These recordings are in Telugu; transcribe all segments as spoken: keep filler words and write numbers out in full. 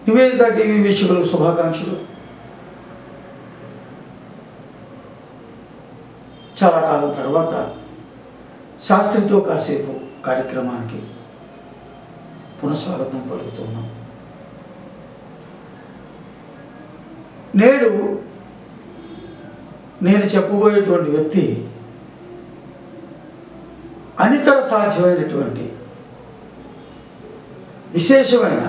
నివేదిత టీవీ వీక్షకులకు శుభాకాంక్షలు. చాలా కాలం తర్వాత శాస్త్రితో కాసేపు కార్యక్రమానికి పునఃస్వాగతం పలుకుతున్నాం. నేడు నేను చెప్పబోయేటువంటి వ్యక్తి అనితర సాధ్యమైనటువంటి విశేషమైన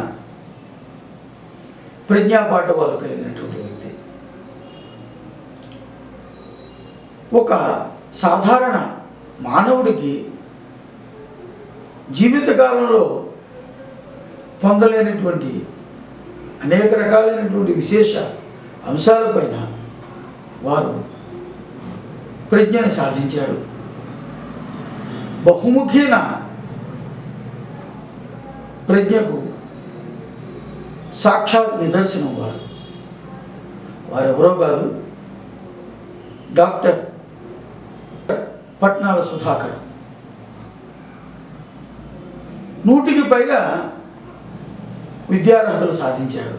ప్రజ్ఞాపాఠవాలు కలిగినటువంటి వ్యక్తి. ఒక సాధారణ మానవుడికి జీవితకాలంలో పొందలేనటువంటి అనేక రకాలైనటువంటి విశేష అంశాలపైన వారు ప్రజ్ఞను సాధించారు. బహుముఖీన ప్రజ్ఞకు సాక్షాత్ నిదర్శనం వారు. వారెవరో కాదు, డాక్టర్ పట్నాల సుధాకర్. నూటికి పైగా విద్యార్హతలు సాధించారు.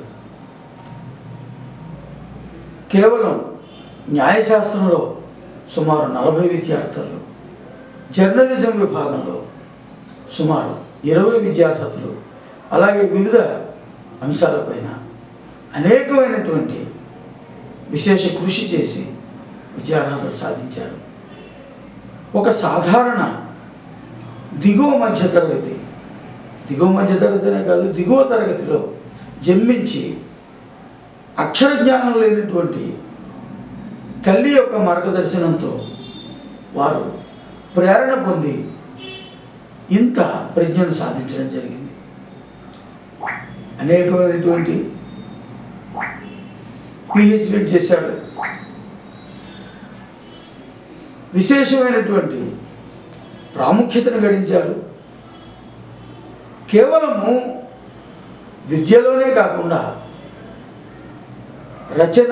కేవలం న్యాయశాస్త్రంలో సుమారు నలభై విద్యార్థులు, జర్నలిజం విభాగంలో సుమారు ఇరవై విద్యార్హతలు, అలాగే వివిధ అంశాలపైన అనేకమైనటువంటి విశేష కృషి చేసి విద్యార్హతలు సాధించారు. ఒక సాధారణ దిగువ మధ్య తరగతి దిగువ మధ్య తరగతినే కాదు దిగువ తరగతిలో జన్మించి అక్షర జ్ఞానం లేనటువంటి తల్లి యొక్క మార్గదర్శనంతో వారు ప్రేరణ పొంది ఇంత ప్రజ్ఞను సాధించడం జరిగింది. అనేకమైనటువంటి పిహెచ్డీ చేశాడు. విశేషమైనటువంటి ప్రాముఖ్యతను గడించారు. కేవలము విద్యలోనే కాకుండా రచన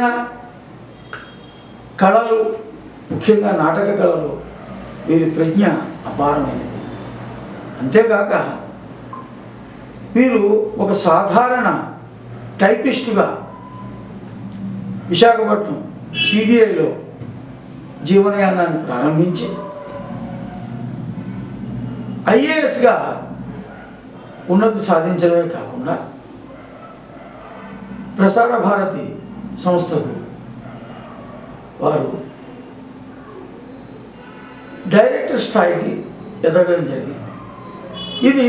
కళలు, ముఖ్యంగా నాటక కళలు వీరి ప్రజ్ఞ అపారమైనది. అంతేకాక వీరు ఒక సాధారణ టైపిస్టుగా విశాఖపట్నం సిబిఐలో జీవనయానాన్ని ప్రారంభించి ఐఏఎస్గా ఉన్నతి సాధించడమే కాకుండా ప్రసార భారతి సంస్థకు వారు డైరెక్టర్ స్థాయికి ఎదగడం జరిగింది. ఇది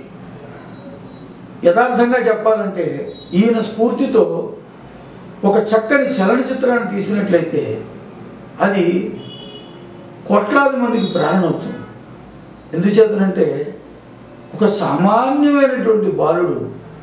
యథార్థంగా చెప్పాలంటే ఈయన స్ఫూర్తితో ఒక చక్కని చలనచిత్రాన్ని తీసినట్లయితే అది కోట్లాది మందికి ప్రేరణ అవుతుంది. ఎందుచేతనంటే ఒక సామాన్యమైనటువంటి బాలుడు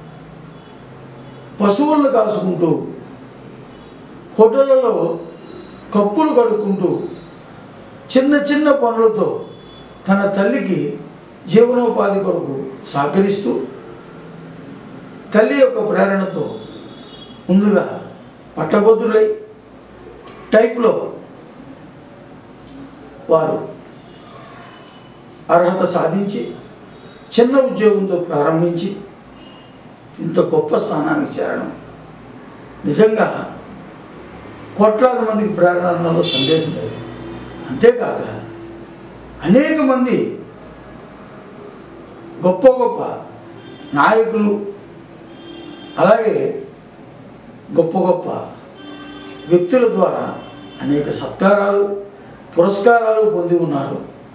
పశువులను కాసుకుంటూ హోటళ్లలో కప్పులు కడుక్కుంటూ చిన్న చిన్న పనులతో తన తల్లికి జీవనోపాధి కొరకు సహకరిస్తూ తల్లి యొక్క ప్రేరణతో ముందుగా పట్టభద్రులై టైప్లో వారు అర్హత సాధించి చిన్న ఉద్యోగంతో ప్రారంభించి ఇంత గొప్ప స్థానానికి చేరడం నిజంగా కోట్లాది మందికి ప్రేరణ అన్నలో సందేహం లేదు. అంతేకాక అనేక మంది గొప్ప గొప్ప నాయకులు, అలాగే గొప్ప గొప్ప వ్యక్తుల ద్వారా అనేక సత్కారాలు, పురస్కారాలు పొంది ఉన్నారు.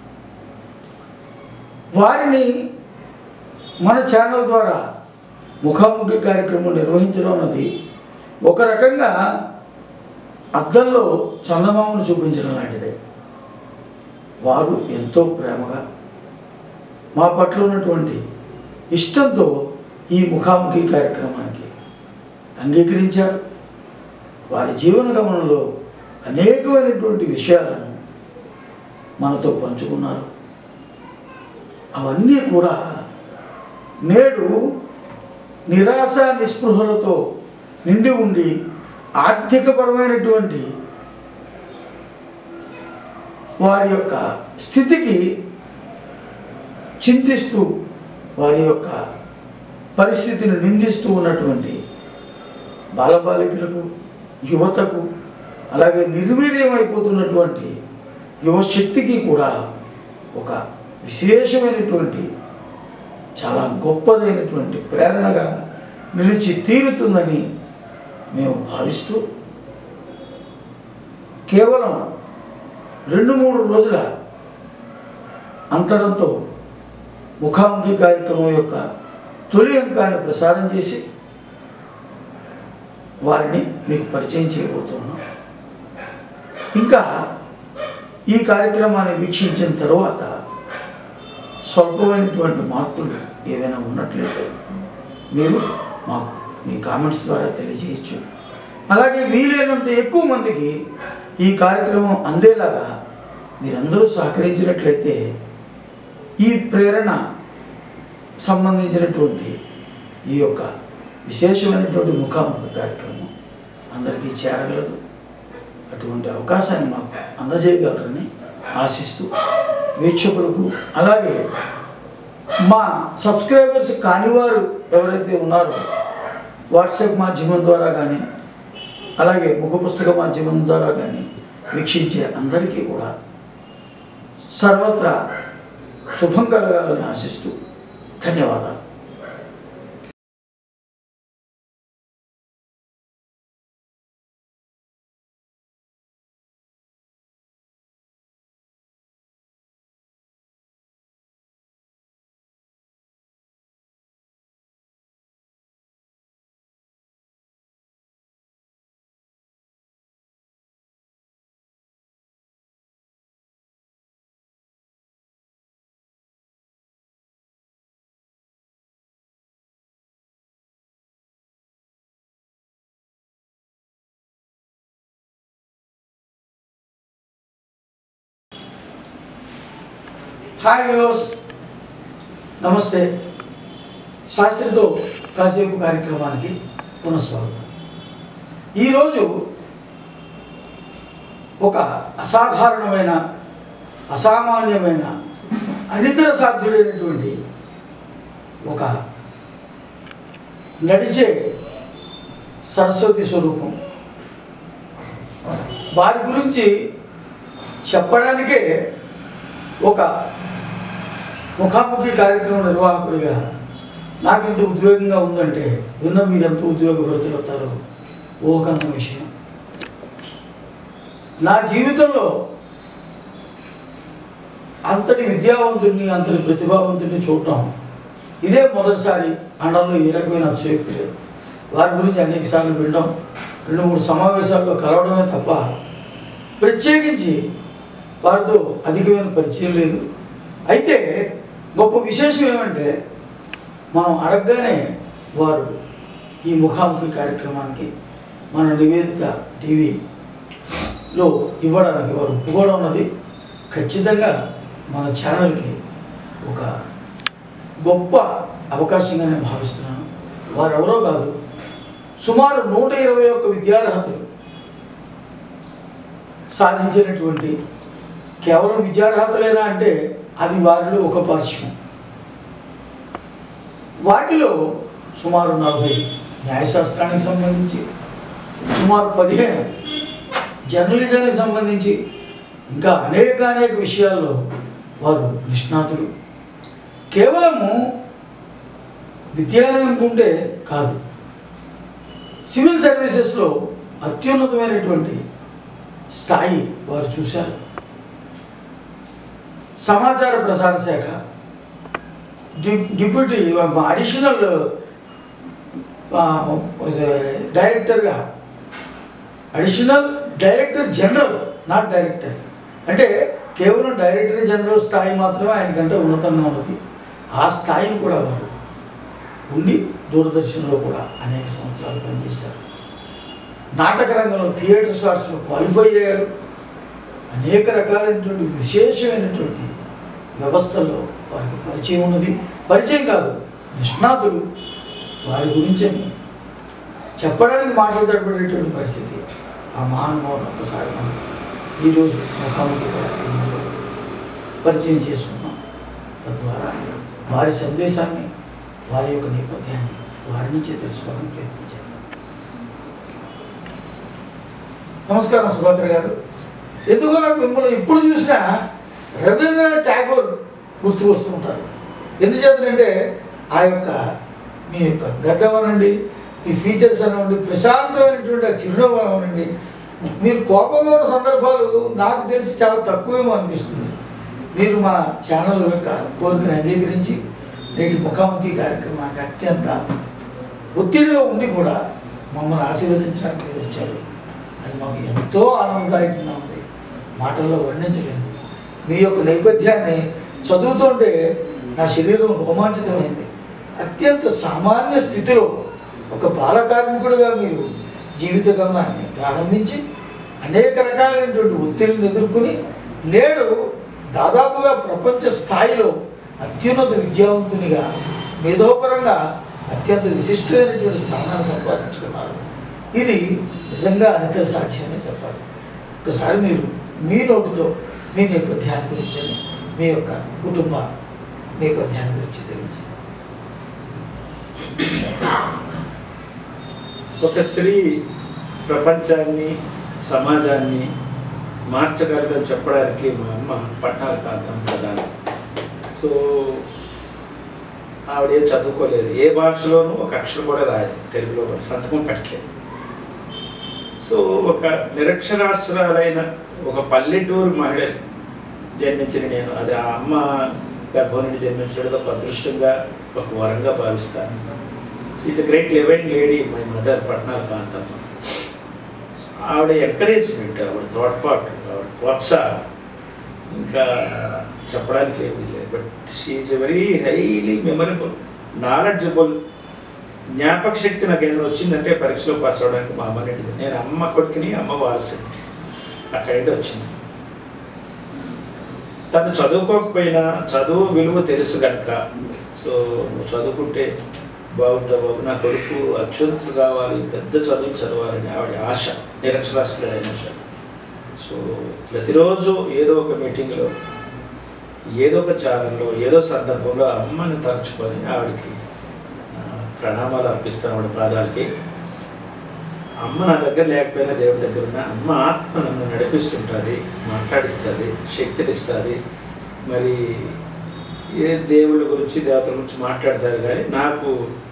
వారిని మన ఛానల్ ద్వారా ముఖాముఖి కార్యక్రమం నిర్వహించడం అన్నది ఒక రకంగా అద్దంలో చందమామను చూపించడం లాంటిదే. వారు ఎంతో ప్రేమగా మా పట్ల ఉన్నటువంటి ఇష్టంతో ఈ ముఖాముఖి కార్యక్రమానికి అంగీకరించారు. వారి జీవన గమనంలో అనేకమైనటువంటి విషయాలను మనతో పంచుకున్నారు. అవన్నీ కూడా నేడు నిరాశ నిస్పృహలతో నిండి ఉండి ఆర్థికపరమైనటువంటి వారి యొక్క స్థితికి చింతిస్తూ వారి యొక్క పరిస్థితిని నిందిస్తూ ఉన్నటువంటి బాలబాలికలకు, యువతకు, అలాగే నిర్వీర్యమైపోతున్నటువంటి యువశక్తికి కూడా ఒక విశేషమైనటువంటి చాలా గొప్పదైనటువంటి ప్రేరణగా నిలిచి తీరుతుందని మేము భావిస్తూ, కేవలం రెండు మూడు రోజుల అంతరంతో ముఖాముఖి కార్యక్రమం యొక్క తొలి అంకాన్ని ప్రసారం చేసి వారిని మీకు పరిచయం చేయబోతున్నాం. ఇంకా ఈ కార్యక్రమాన్ని వీక్షించిన తరువాత స్వల్పమైనటువంటి మార్పులు ఏవైనా ఉన్నట్లయితే మీరు మాకు మీ కామెంట్స్ ద్వారా తెలియజేయచ్చు. అలాగే వీలైనంత ఎక్కువ మందికి ఈ కార్యక్రమం అందేలాగా మీరందరూ సహకరించినట్లయితే ఈ ప్రేరణ సంబంధించినటువంటి ఈ యొక్క విశేషమైనటువంటి ముఖాముఖి కార్యక్రమం అందరికీ చేరగలదు. అటువంటి అవకాశాన్ని మాకు అందజేయగలరని ఆశిస్తూ, వీక్షకులకు అలాగే మా సబ్స్క్రైబర్స్ కానివారు ఎవరైతే ఉన్నారో వాట్సాప్ మాధ్యమం ద్వారా కానీ అలాగే ముఖ పుస్తక మాధ్యమం ద్వారా కానీ వీక్షించే అందరికీ కూడా సర్వత్రా శుభం కలగాలని ఆశిస్తూ ధన్యవాదాలు. హాయ్ వ్యూవర్స్, నమస్తే. శాస్త్రితో కాసేపు కార్యక్రమానికి పునఃస్వాగతం. ఈరోజు ఒక అసాధారణమైన, అసామాన్యమైన, అనితర సాధ్యుడైనటువంటి ఒక నడిచే సరస్వతి స్వరూపం వారి గురించి చెప్పడానికే ఒక ముఖాముఖి కార్యక్రమం నిర్వాహకుడిగా నాకు ఇంత ఉద్వేగంగా ఉందంటే విన్న మీరు ఎంత ఉద్యోగపరుతులవుతారో ఊహకంత విషయం. నా జీవితంలో అంతటి విద్యావంతుడిని, అంతటి ప్రతిభావంతుడిని చూడటం ఇదే మొదటిసారి. అండంలో ఏ రకమైన అతిశయోక్తి లేదు. వారి గురించి అనేక సార్లు వినడం, రెండు మూడు సమావేశాల్లో కలవడమే తప్ప ప్రత్యేకించి వారితో అధికమైన పరిచయం లేదు. అయితే గొప్ప విశేషం ఏమంటే మనం అడగగానే వారు ఈ ముఖాముఖి కార్యక్రమానికి మన నివేదిక టీవీలో ఇవ్వడానికి వారు ఒప్పుకోవడం ఉన్నది ఖచ్చితంగా మన ఛానల్కి ఒక గొప్ప అవకాశంగా నేను భావిస్తున్నాను. వారు ఎవరో కాదు, సుమారు నూట ఇరవై ఒక్క విద్యార్హతలు సాధించినటువంటి, కేవలం విద్యార్హతలేనా అంటే అది వారిలో ఒక పార్శ్వం. వాటిలో సుమారు నలభై న్యాయశాస్త్రానికి సంబంధించి, సుమారు పదిహేను జర్నలిజానికి సంబంధించి, ఇంకా అనేక అనేక విషయాల్లో వారు నిష్ణాతులు. కేవలము విద్యాలయం ఉంటే కాదు, సివిల్ సర్వీసెస్లో అత్యున్నతమైనటువంటి స్థాయి వారు చూశారు. సమాచార ప్రసార శాఖ డిప్యూటీ అడిషనల్ డైరెక్టర్గా, additional director general, not director అంటే కేవలం డైరెక్టర్ జనరల్ స్థాయి మాత్రమే ఆయనకంటే ఉన్నతంగా ఉన్నది. ఆ స్థాయిని కూడా వారు ఉండి దూరదర్శన్లో కూడా అనేక సంవత్సరాలు పనిచేశారు. నాటక రంగంలో థియేటర్ స్టార్స్లో క్వాలిఫై అయ్యారు. అనేక రకాలైనటువంటి విశేషమైనటువంటి వ్యవస్థల్లో వారికి పరిచయం ఉన్నది. పరిచయం కాదు, నిష్ణాతులు. వారి గురించి చెప్పడానికి మాట్లాడబడేటువంటి పరిస్థితి. ఆ మహానుభావులు ఒక్కసారి మనం ఈరోజు ముఖాముఖి కార్యక్రమంలో పరిచయం చేసుకున్నాం. తద్వారా వారి సందేశాన్ని, వారి యొక్క నేపథ్యాన్ని వారి నుంచే తెలుసుకోవడానికి ప్రయత్నం చేద్దాం. నమస్కారం సుధాకర్ గారు. ఎందుకో నాకు మిమ్మల్ని ఇప్పుడు చూసినా రవీంద్రనాథ్ ఠాగూర్ గుర్తు వస్తూ ఉంటారు. ఎందుచేతనంటే ఆ యొక్క మీ యొక్క గడ్డం అనండి, మీ ఫీచర్స్ అనండి, ప్రశాంతమైనటువంటి ఆ చిరునవ్వు అనండి, మీరు కోపంగా ఉన్న సందర్భాలు నాకు తెలిసి చాలా తక్కువేమో అనిపిస్తుంది. మీరు మా ఛానల్ యొక్క కోరికను అంగీకరించి నేటి ముఖాముఖి కార్యక్రమానికి అత్యంత ఒత్తిడిలో ఉండి కూడా మమ్మల్ని ఆశీర్వదించడానికి మీరు వచ్చారు. అది మాకు ఎంతో ఆనందదాయకంగా ఉంది, మాటల్లో వర్ణించలేదు. మీ యొక్క నేపథ్యాన్ని చదువుతుంటే నా శరీరం రోమాంచితమైంది. అత్యంత సామాన్య స్థితిలో ఒక బాల కార్మికుడిగా మీరు జీవిత గమనాన్ని ప్రారంభించి అనేక రకాలైనటువంటి ఒత్తిడిని ఎదుర్కొని నేడు దాదాపుగా ప్రపంచ స్థాయిలో అత్యున్నత విద్యావంతునిగా మేధోపరంగా అత్యంత విశిష్టమైనటువంటి స్థానాన్ని సంపాదించుకున్నారు. ఇది నిజంగా అనిత సాధ్యమని చెప్పాలి. ఒకసారి మీరు మీ నోటితో మీ నేపథ్యాన్ని గురించి, మీ యొక్క కుటుంబ నేపథ్యాన్ని గురించి తెలియజేయండి. ఒక స్త్రీ ప్రపంచాన్ని సమాజాన్ని మార్చగలదని చెప్పడానికి మా అమ్మ పట్నాల కాంతం ప్రధానం. సో ఆవిడ ఏం చదువుకోలేదు, ఏ భాషలోనూ ఒక అక్షరం కూడా రాయలేదు, తెలుగులో కూడా సంతకం పెట్టలేదు. సో ఒక నిరక్షరాస్యురాలైన ఒక పల్లెటూరు మహిళ జన్మించిన నేను, అది ఆ అమ్మ గర్భం నుండి జన్మించడం ఒక అదృష్టంగా, ఒక వరంగా భావిస్తాను. Is a great living lady my mother Patnala Kanthamma. ఆవిడ ఎంకరేజ్మెంట్, ఆవిడ తోడ్పాటు, ఆవిడ ప్రోత్సాహం ఇంకా చెప్పడానికి ఏమీ లేదు. But she is a very highly memorable, knowledgeable. జ్ఞాపక శక్తి నాకు ఏదైనా వచ్చిందంటే పరీక్షలో పాస్ అవ్వడానికి మా అమ్మ నుండి. నేను అమ్మ కొడుకుని అమ్మ వారసు అక్కడి వచ్చింది. తను చదువుకోకపోయినా చదువు విలువ తెలుసు కనుక, సో నువ్వు చదువుకుంటే బాగుంటావు బాబు, నా కొడుకు అత్యున్నతులు కావాలి, పెద్ద చదువు చదవాలని ఆవిడ ఆశ, నిరక్షరాస్యులైన ఆశ. సో ప్రతిరోజు ఏదో ఒక మీటింగ్లో, ఏదో ఒక ఛానల్లో, ఏదో సందర్భంలో అమ్మని తలుచుకొని ఆవిడకి ప్రణామాలు అర్పిస్తాను. ఆవిడ పాదాలకి. అమ్మ నా దగ్గర లేకపోయినా దేవుడి దగ్గర ఉన్న అమ్మ ఆత్మ నన్ను నడిపిస్తుంటుంది, మాట్లాడిస్తుంది, శక్తినిస్తుంది. మరి ఏ దేవుళ్ళ గురించి దేవతల గురించి మాట్లాడతారు, కానీ నాకు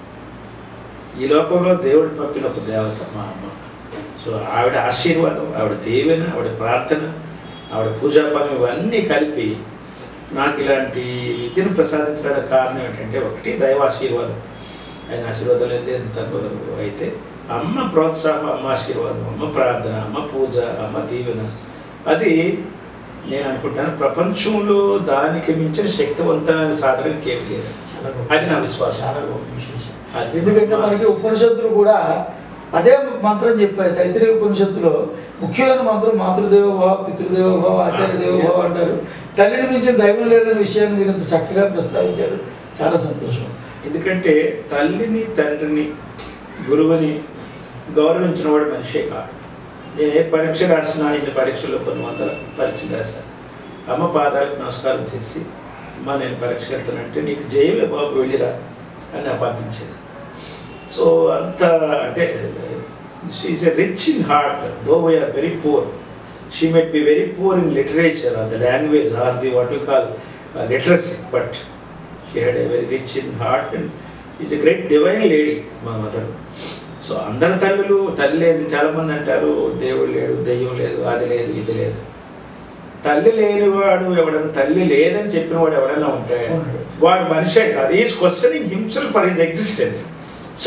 ఈ లోకంలో దేవుడు పంపిన ఒక దేవత మా అమ్మ. సో ఆవిడ ఆశీర్వాదం, ఆవిడ దీవెన, ఆవిడ ప్రార్థన, ఆవిడ పూజాపనం ఇవన్నీ కలిపి నాకు ఇలాంటి విద్యను ప్రసాదించడానికి కారణం ఏంటంటే, ఒకటి దైవ ఆశీర్వాదం, ఆయన ఆశీర్వాదం లేదు ఎంత అయితే అమ్మ ప్రోత్సాహం, అమ్మ ఆశీర్వాదం, అమ్మ ప్రార్థన, అమ్మ పూజ, అమ్మ దీవెన, అది నేను అనుకుంటాను ప్రపంచంలో దానికి మించిన శక్తివంతమైన సాధన ఇంకేమి లేదు. అది నా విశ్వాసం. చాలా గొప్ప విశేషం. ఎందుకంటే మనకి ఉపనిషత్తులు కూడా అదే మంత్రం చెప్పాయి. తైత్తిరీయ ఉపనిషత్తులో ముఖ్యమైన మంత్రం మాతృదేవోభవ, పితృదేవోభవ, ఆచార్య దేవోభవ అంటారు. తల్లిని మించిన దైవం లేదనే విషయాన్ని మీరు ఇంత చక్కగా ప్రస్తావించారు. చాలా సంతోషం. ఎందుకంటే తల్లిని, తండ్రిని, గురువుని గౌరవించిన వాడు మనిషే కాదు. నేను ఏ పరీక్ష రాసినా, ఇన్ని పరీక్షల్లో కొన్ని వందల పరీక్షలు రాశాను. అమ్మ పాదాలకు నమస్కారం చేసి, అమ్మ నేను పరీక్ష వెళ్తానంటే నీకు జయమే బాబు వెళ్ళిరా అని నా పంపించాను. సో అంత అంటే she is a rich in heart, though we are very poor. She might be very poor in literature or the language or the what you call literacy, but she had a very rich in heart and is a great divine lady మా మదర్. సో అందరి తల్లులు, తల్లి లేదు, చాలామంది అంటారు దేవుడు లేడు, దెయ్యం లేదు, అది లేదు, ఇది లేదు. తల్లి లేనివాడు ఎవడన్నా, తల్లి లేదని చెప్పిన వాడు ఎవడన్నా ఉంటే వాడు మనిషే కాదు. Is questioning himself for his existence. So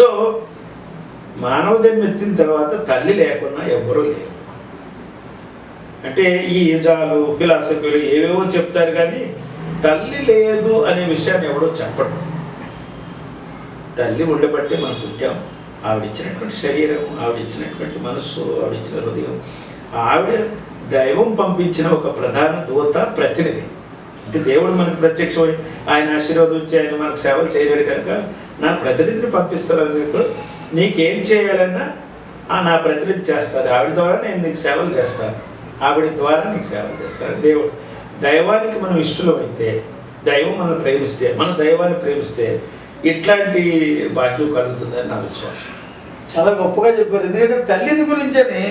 మానవ జన్మ ఎత్తిన తర్వాత తల్లి లేకున్నా ఎవ్వరూ లేరు. అంటే ఈ ఈజాలు, ఫిలాసఫీలు ఏవేవో చెప్తారు, కానీ తల్లి లేదు అనే విషయాన్ని ఎవడో చెప్పడు. తల్లి ఉండబట్టే మనం పుట్టాం. ఆవిడిచ్చినటువంటి శరీరం, ఆవిడిచ్చినటువంటి మనస్సు, ఆవిడిచ్చిన హృదయం, ఆవిడ దైవం పంపించిన ఒక ప్రధాన దూత, ప్రతినిధి. అంటే దేవుడు మనకు ప్రత్యక్షమై ఆయన ఆశీర్వాదం వచ్చి ఆయన మనకు సేవలు చేయలేడు కనుక నా ప్రతినిధిని పంపిస్తారు. నీకు నీకేం చేయాలన్నా ఆ నా ప్రతినిధి చేస్తారు. ఆవిడ ద్వారా నేను నీకు సేవలు చేస్తాను, ఆవిడ ద్వారా నీకు సేవలు చేస్తాను. దేవుడు దైవానికి మనం ఇష్టలం అయితే, దైవం మనం ప్రేమిస్తే, మన దైవాన్ని ప్రేమిస్తే ఇట్లాంటి భాగ్యం కలుగుతుందని నా విశ్వాసం. చాలా గొప్పగా చెప్పారు. ఎందుకంటే తల్లిని గురించని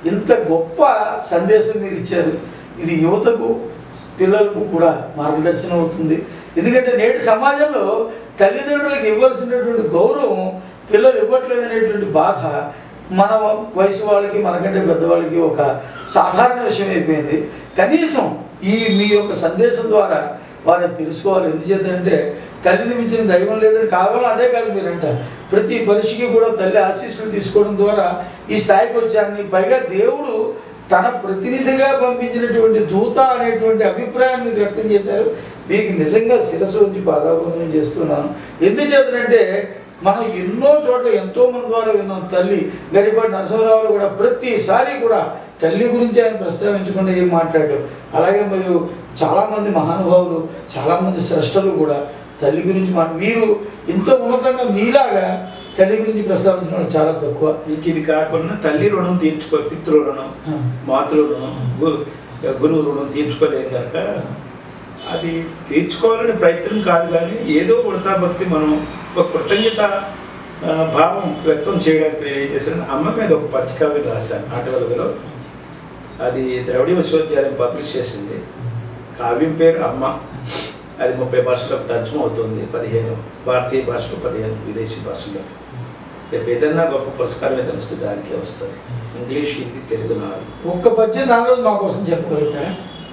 ఇంత గొప్ప సందేశం మీరు ఇచ్చారు. ఇది యువతకు పిల్లలకు కూడా మార్గదర్శనం అవుతుంది. ఎందుకంటే నేటి సమాజంలో తల్లిదండ్రులకు ఇవ్వాల్సినటువంటి గౌరవం పిల్లలు ఇవ్వట్లేదు అనేటువంటి బాధ మన వయసు వాళ్ళకి, మనకంటే పెద్దవాళ్ళకి ఒక సాధారణ విషయం అయిపోయింది. కనీసం ఈ మీ యొక్క సందేశం ద్వారా వారిని తెలుసుకోవాలి. ఎందుచేతంటే తల్లిని మించిన దైవం లేదని కావాలో అదే కాదు మీరంట. ప్రతి మనిషికి కూడా తల్లి ఆశీస్సులు తీసుకోవడం ద్వారా ఈ స్థాయికి వచ్చారని, పైగా దేవుడు తన ప్రతినిధిగా పంపించినటువంటి దూత అనేటువంటి అభిప్రాయాన్ని మీరు వ్యక్తం చేశారు. మీకు నిజంగా శిరస్సు ఉంచి పాదాబంధనం చేస్తున్నాను. ఎందుచేతనంటే మనం ఎన్నో చోట్ల ఎంతో మంది ద్వారా విన్నాం. తల్లి గరిపాటి నరసింహరావు కూడా ప్రతిసారి కూడా తల్లి గురించి ఆయన ప్రస్తావించకుండా ఏం మాట్లాడాడు. అలాగే మీరు చాలామంది మహానుభావులు, చాలామంది స్రష్టలు కూడా తల్లి గురించి మాట మీరు ఎంతో ఉన్నతంగా మీలాగా తల్లి గురించి ప్రస్తావించడం చాలా తక్కువ. ఇంక ఇది కాకుండా తల్లి రుణం తీర్చుకో, పితృ రుణం, మాతృ రుణం, గురువు రుణం తీర్చుకోలేం కనుక అది తీర్చుకోవాలని ప్రయత్నం కాదు. కానీ ఏదో వృతాభక్తి మనం ఒక కృతజ్ఞత భావం వ్యక్తం చేయడానికి నేను ఏం చేశాను, అమ్మ మీద ఒక పత్రికావ్యం రాశాను ఆటవెలుగులో. అది ద్రవిడ విశ్వవిద్యాలయం పబ్లిష్ చేసింది. కావ్యం పేరు అమ్మ. అది ముప్పై భాషలకు తర్జుమా అవుతుంది. పదిహేను భారతీయ భాషలు, పదిహేను విదేశీ భాషల్లో. రేపు ఏదన్నా గొప్ప పురస్కారం ఏదైనా వస్తే దానికే వస్తుంది. ఇంగ్లీష్, హిందీ, తెలుగు నాలుగు. ఒక్క పద్యం నాలుగు మా కోసం చెప్పగలుగుతారా?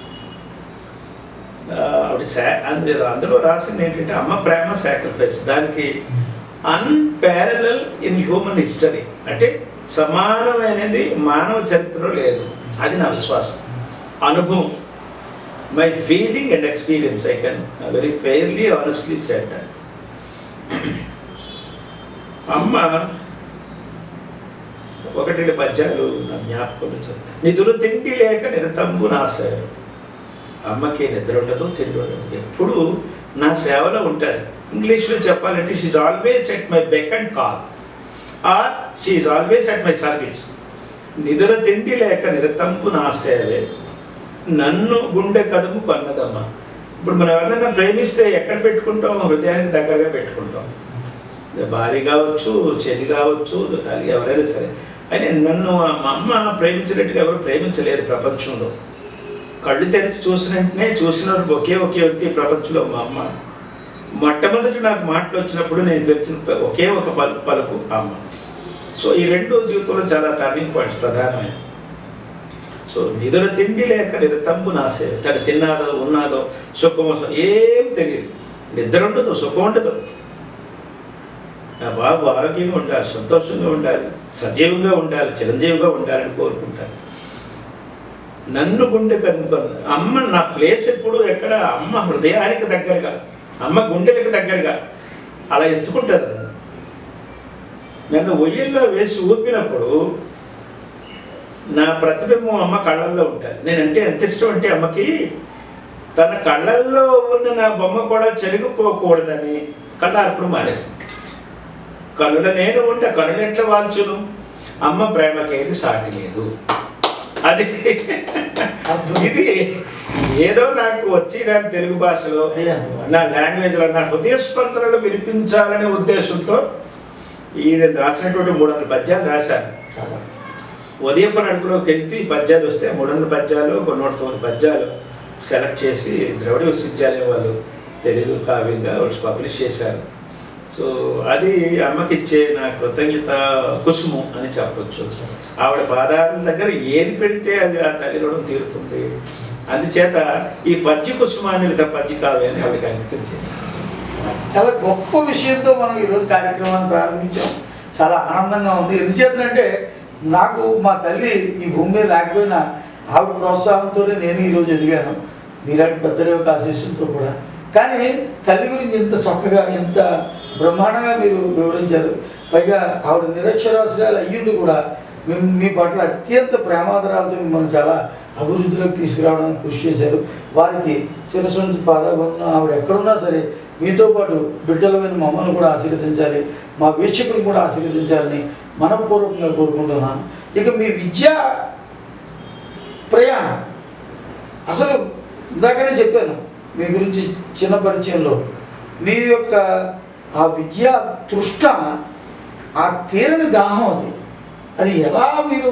ఆవిడ సా అందులో అందులో రాసింది ఏంటంటే అమ్మ ప్రేమ సాక్రిఫైస్. దానికి అన్పారలల్ ఇన్ హ్యూమన్ హిస్టరీ, అంటే సమానమైనది మానవ చరిత్రలో లేదు. అది నా విశ్వాసం, అనుభవం. My feeling and experience I can very fairly honestly said that. అమ్మ ఒకటి రెండు పద్యాలు నా జ్ఞాపకంలో చెప్తాను. నిధులు తిండి లేక నిరతంబు నాశారు. అమ్మకి నిద్ర ఉండదు, తిండి ఉండదు, ఎప్పుడు నా సేవలో ఉంటారు. ఇంగ్లీష్లో చెప్పాలంటే she's always at my back and call, or she's always at my service. నిధుల తిండి లేక నిరతంబు నా సేవే, నన్ను గుండె కదుము కొన్నదమ్మ. ఇప్పుడు మనం ఎవరైనా ప్రేమిస్తే ఎక్కడ పెట్టుకుంటాం? హృదయానికి దగ్గరగా పెట్టుకుంటాం. భార్య కావచ్చు, చెల్లి కావచ్చు, తల్లి, ఎవరైనా సరే. అని నన్ను మా అమ్మ ప్రేమించినట్టుగా ఎవరు ప్రేమించలేదు ప్రపంచంలో. కళ్ళు తెరిచి చూసిన వెంటనే చూసిన ఒకే ఒకే వ్యక్తి ప్రపంచంలో మా అమ్మ. మొట్టమొదటి నాకు మాటలు వచ్చినప్పుడు నేను పిలిచిన ఒకే ఒక పలు పలుకు అమ్మ. సో ఈ రెండు జీవితంలో చాలా టర్నింగ్ పాయింట్స్ ప్రధానమైన. సో నిధుల తిండి లేక నిరతంబు నాసే, తను తిన్నాదో ఉన్నాదో సుఖమో ఏం తెలియదు, నిద్ర ఉండదు, సుఖం ఉండదు. నా బాబు ఆరోగ్యంగా ఉండాలి, సంతోషంగా ఉండాలి, సజీవంగా ఉండాలి, చిరంజీవిగా ఉండాలని కోరుకుంటాను. నన్ను గుండె కనుక్కొని అమ్మ నా ప్లేస్ ఎప్పుడు ఎక్కడ? అమ్మ హృదయానికి దగ్గరగా, అమ్మ గుండెలకు దగ్గరగా అలా ఎత్తుకుంటుంది నన్ను. నన్ను ఒయ్యల్లో వేసి ఊపినప్పుడు నా ప్రతిబింబం అమ్మ కళ్ళల్లో ఉంటాను. నేనంటే ఎంత ఇష్టం అంటే అమ్మకి, తన కళ్ళల్లో ఉన్న నా బొమ్మ కూడా చెరిగిపోకూడదని కళ్ళార్పణ మానేసింది. కనుల నేను ఉంటే కనులు ఎట్లా వాల్చును, అమ్మ ప్రేమకి ఏది సాటి లేదు. అది ఇది ఏదో నాకు వచ్చి నాకు తెలుగు భాషలో నా లాంగ్వేజ్లో నా హృదయ స్పందనలు వినిపించాలనే ఉద్దేశంతో ఈ నేను రాసినటువంటి మూడు వందల పద్యాలు రాశాను. ఉదయపు నడుపులోకి వెళ్తే ఈ పద్యాలు వస్తే మూడు వందల పద్యాలు ఒక నూట తొమ్మిది పద్యాలు సెలెక్ట్ చేసి ద్రవిడ విశ్వవిద్యాలయం వాళ్ళు తెలుగు కావ్యంగా వాళ్ళు పబ్లిష్ చేశారు. సో అది అమ్మకి ఇచ్చే నా కృతజ్ఞత కుసుమం అని చెప్పొచ్చు. ఆవిడ పాదాల దగ్గర ఏది పెడితే అది ఆ తల్లి రుణం తీరుతుంది. అందుచేత ఈ పద్య కుసుమాన్ని లేదా పద్య కావ్యాన్ని ఆవిడకి అంకితం చేశాను. చాలా గొప్ప విషయంతో మనం ఈరోజు కార్యక్రమాన్ని ప్రారంభించాం. చాలా ఆనందంగా ఉంది. ఎందుచేతనంటే నాకు మా తల్లి ఈ భూమి మీద లేకపోయినా ఆవిడ ప్రోత్సాహంతోనే నేను ఈరోజు ఎదిగాను, మీలాంటి పెద్దల యొక్క ఆశీస్సులతో కూడా. కానీ తల్లి గురించి ఎంత చక్కగా, ఎంత బ్రహ్మాండంగా మీరు వివరించారు. పైగా ఆవిడ నిరక్షరాస్యురాలు అయ్యుండి కూడా మీ మీ పట్ల అత్యంత ప్రేమాదరాలతో మిమ్మల్ని చాలా అభివృద్ధిలోకి తీసుకురావడానికి కృషి చేశారు. వారికి శిరస్సు నుంచి పాదాబంధనం. ఆవిడ ఎక్కడున్నా సరే మీతో పాటు బిడ్డలమైన మమ్మల్ని కూడా ఆశీర్వదించాలి, మా వీక్షకులను కూడా ఆశీర్వదించాలని మనపూర్వకంగా కోరుకుంటున్నాను. ఇక మీ విద్యా ప్రయాణం అసలు ఇందాకనే చెప్పాను మీ గురించి చిన్న పరిచయంలో. మీ యొక్క ఆ విద్యా తృష్ట, ఆ తీరని దాహం, అది అది ఎలా మీరు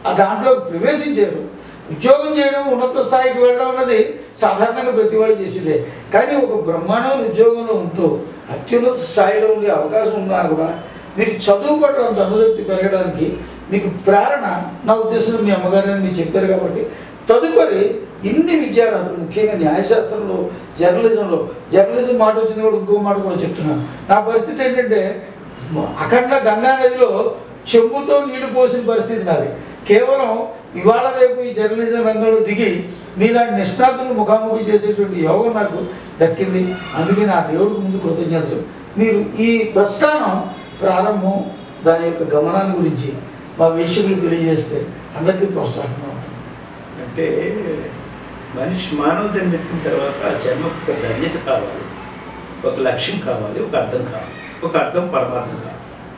ఆ దాంట్లోకి ప్రవేశించారు. ఉద్యోగం చేయడం, ఉన్నత స్థాయికి వెళ్ళడం అన్నది సాధారణంగా ప్రతి వాళ్ళు చేసేదే. కానీ ఒక బ్రహ్మాండమైన ఉద్యోగంలో ఉంటూ అత్యున్నత స్థాయిలో ఉండే అవకాశం ఉన్నా కూడా మీరు చదువు పట్ల అంత అనురక్తి పెరగడానికి మీకు ప్రేరణ, నా ఉద్దేశంలో మీ అమ్మగారిని మీరు చెప్పారు కాబట్టి తదుపరి ఇన్ని విద్యార్థులు ముఖ్యంగా న్యాయశాస్త్రంలో, జర్నలిజంలో, జర్నలిజం మాట వచ్చింది కూడా ఇంకో మాట కూడా చెప్తున్నాను. నా పరిస్థితి ఏంటంటే అఖండ గంగా నదిలో చెంబుతో నీళ్లు పోసిన పరిస్థితి నాది. కేవలం ఇవాళ రేపు ఈ జర్నలిజం రంగంలో దిగి మీలాంటి నిష్ణాతులను ముఖాముఖి చేసేటువంటి యోగం నాకు దక్కింది. అందుకే నా దేవుడికి ముందు కృతజ్ఞతలు. మీరు ఈ ప్రస్థానం ప్రారంభం, దాని యొక్క గమనాన్ని గురించి మా వీక్షకులు తెలియజేస్తే అందరికీ ప్రోత్సాహంగా ఉంటుంది. అంటే మనిషి మానవ జన్మెత్తిన తర్వాత ఆ జన్మకు ఒక ధన్యత కావాలి, ఒక లక్ష్యం కావాలి, ఒక అర్థం కావాలి. ఒక అర్థం పరమార్థం కావాలి.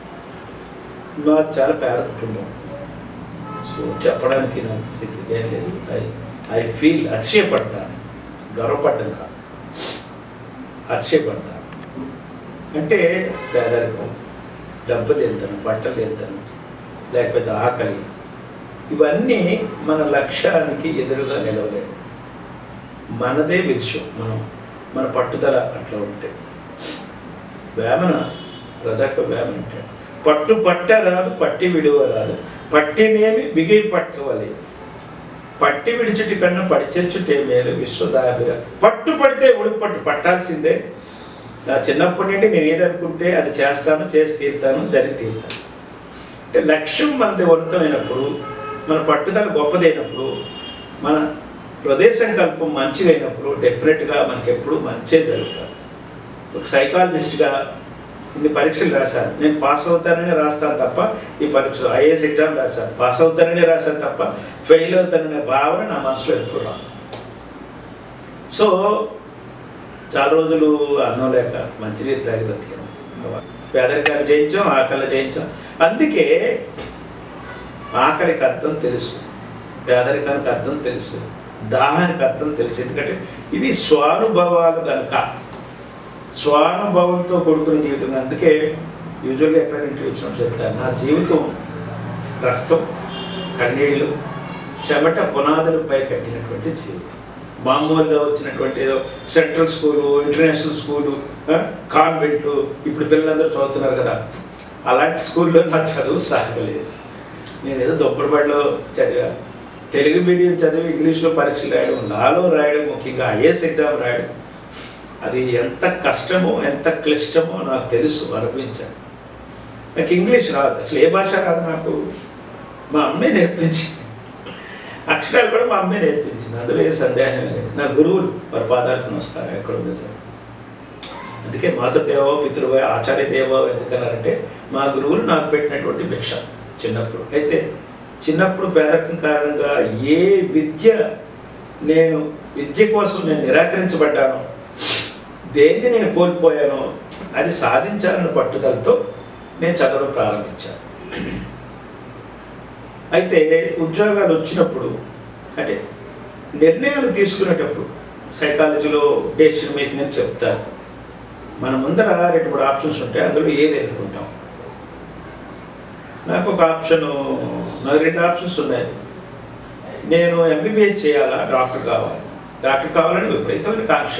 మాది చాలా పేద కుటుంబం. సో చెప్పడానికి నాకు సిగ్గుగా ఏం లేదు. ఐ ఐ ఫీల్ అతిశయపడతాను, గర్వపడ్డం కాదు, అతిశయపడతాను. అంటే పేదరికం, డబ్బులు ఎంతను, బట్టలు ఎంతను, లేకపోతే ఆకలి, ఇవన్నీ మన లక్ష్యానికి ఎదురుగా నిలవలేదు. మనదే విషయం, మనం మన పట్టుదల అట్లా ఉంటే. వేమన, ప్రజాక వేమన అంటాడు, పట్టు పట్ట రాదు, పట్టి విడువ రాదు, పట్టినేమి బిగి పట్టవలే, పట్టి విడిచుటి కన్నా పడిచెచ్చుటే మేలు విశ్వదాభిర. పట్టు పడితే ఉడికి పట్టు పట్టాల్సిందే. నా చిన్నప్పటి నుండి నేను ఏదనుకుంటే అది చేస్తాను, చేసి తీరుతాను, జరిగి తీరుతాను. అంటే లక్ష్యం మనది ఉన్నతమైనప్పుడు, మన పట్టుదల గొప్పదైనప్పుడు, మన హృదయ సంకల్పం మంచిదైనప్పుడు డెఫినెట్గా మనకి ఎప్పుడు మంచే జరుగుతుంది. ఒక సైకాలజిస్ట్గా ఇన్ని పరీక్షలు రాశాను, నేను పాస్ అవుతానని రాస్తాను తప్ప ఈ పరీక్షలు ఐఏఎస్ ఎగ్జామ్ రాశాను, పాస్ అవుతానని రాశాను తప్ప ఫెయిల్ అవుతాననే భావన నా మనసులో ఎప్పుడు రాదు. సో చాలా రోజులు అన్నం లేక మంచినీరు తాగి బ్రతికాం, పేదరికాన్ని జయించాం, ఆకలి జయించాం. అందుకే ఆకలికి అర్థం తెలుసు, పేదరికానికి అర్థం తెలుసు, దాహానికి అర్థం తెలుసు. ఎందుకంటే ఇవి స్వానుభవాలు కనుక, స్వానుభవంతో కూడుకున్న జీవితం. అందుకే యూజువల్గా ఎక్కడైనా ఇంటికి వచ్చినప్పుడు చెప్తాను, నా జీవితం రక్తం, కన్నీళ్ళు, చెమట పునాదులపై కట్టినటువంటి జీవితం. మామూలుగా వచ్చినటువంటి ఏదో సెంట్రల్ స్కూలు, ఇంటర్నేషనల్ స్కూలు, కాన్వెంట్లు, ఇప్పుడు పిల్లలందరూ చదువుతున్నారు కదా, అలాంటి స్కూల్లో నా చదువు సాగలేదు. నేను ఏదో దొప్పలబడిలో చదివా, తెలుగు మీడియం చదివి ఇంగ్లీష్లో పరీక్షలు రాయడం, లాలో రాయడం, ముఖ్యంగా ఐఏఎస్ ఎగ్జామ్ రాయడం, అది ఎంత కష్టమో ఎంత క్లిష్టమో నాకు తెలుసు, అనుభవించాను. నాకు ఇంగ్లీష్ రాదు, అసలు ఏ భాష రాదు నాకు. మా అమ్మే నేర్పించింది, అక్షరాలు కూడా మా అమ్మే నేర్పించింది, అందులో ఏం సందేహమే లేదు. నా గురువులు వారి పాదాలకు నమస్కారం ఎక్కడ ఉంది సార్. అందుకే మాతృదేవో పితృవో ఆచార్య దేవో ఎందుకన్నారంటే మా గురువులు నాకు పెట్టినటువంటి భిక్ష చిన్నప్పుడు. అయితే చిన్నప్పుడు పేదరికం కారణంగా ఏ విద్య, నేను విద్య కోసం నేను నిరాకరించబడ్డానో, దేన్ని నేను కోల్పోయానో అది సాధించాలన్న పట్టుదలతో నేను చదవడం ప్రారంభించాను. అయితే ఉద్యోగాలు వచ్చినప్పుడు, అంటే నిర్ణయాలు తీసుకునేటప్పుడు సైకాలజీలో డెసిషన్ మేకింగ్ అని చెప్తారు. మన ముందర రెండు మూడు ఆప్షన్స్ ఉంటాయి, అందులో ఏది ఎన్నుకుంటాం. నాకు ఒక ఆప్షను, నాకు రెండు ఆప్షన్స్ ఉన్నాయి. నేను ఎంబీబీఎస్ చేయాలా, డాక్టర్ కావాలి. డాక్టర్ కావాలని విపరీతమైన కాంక్ష.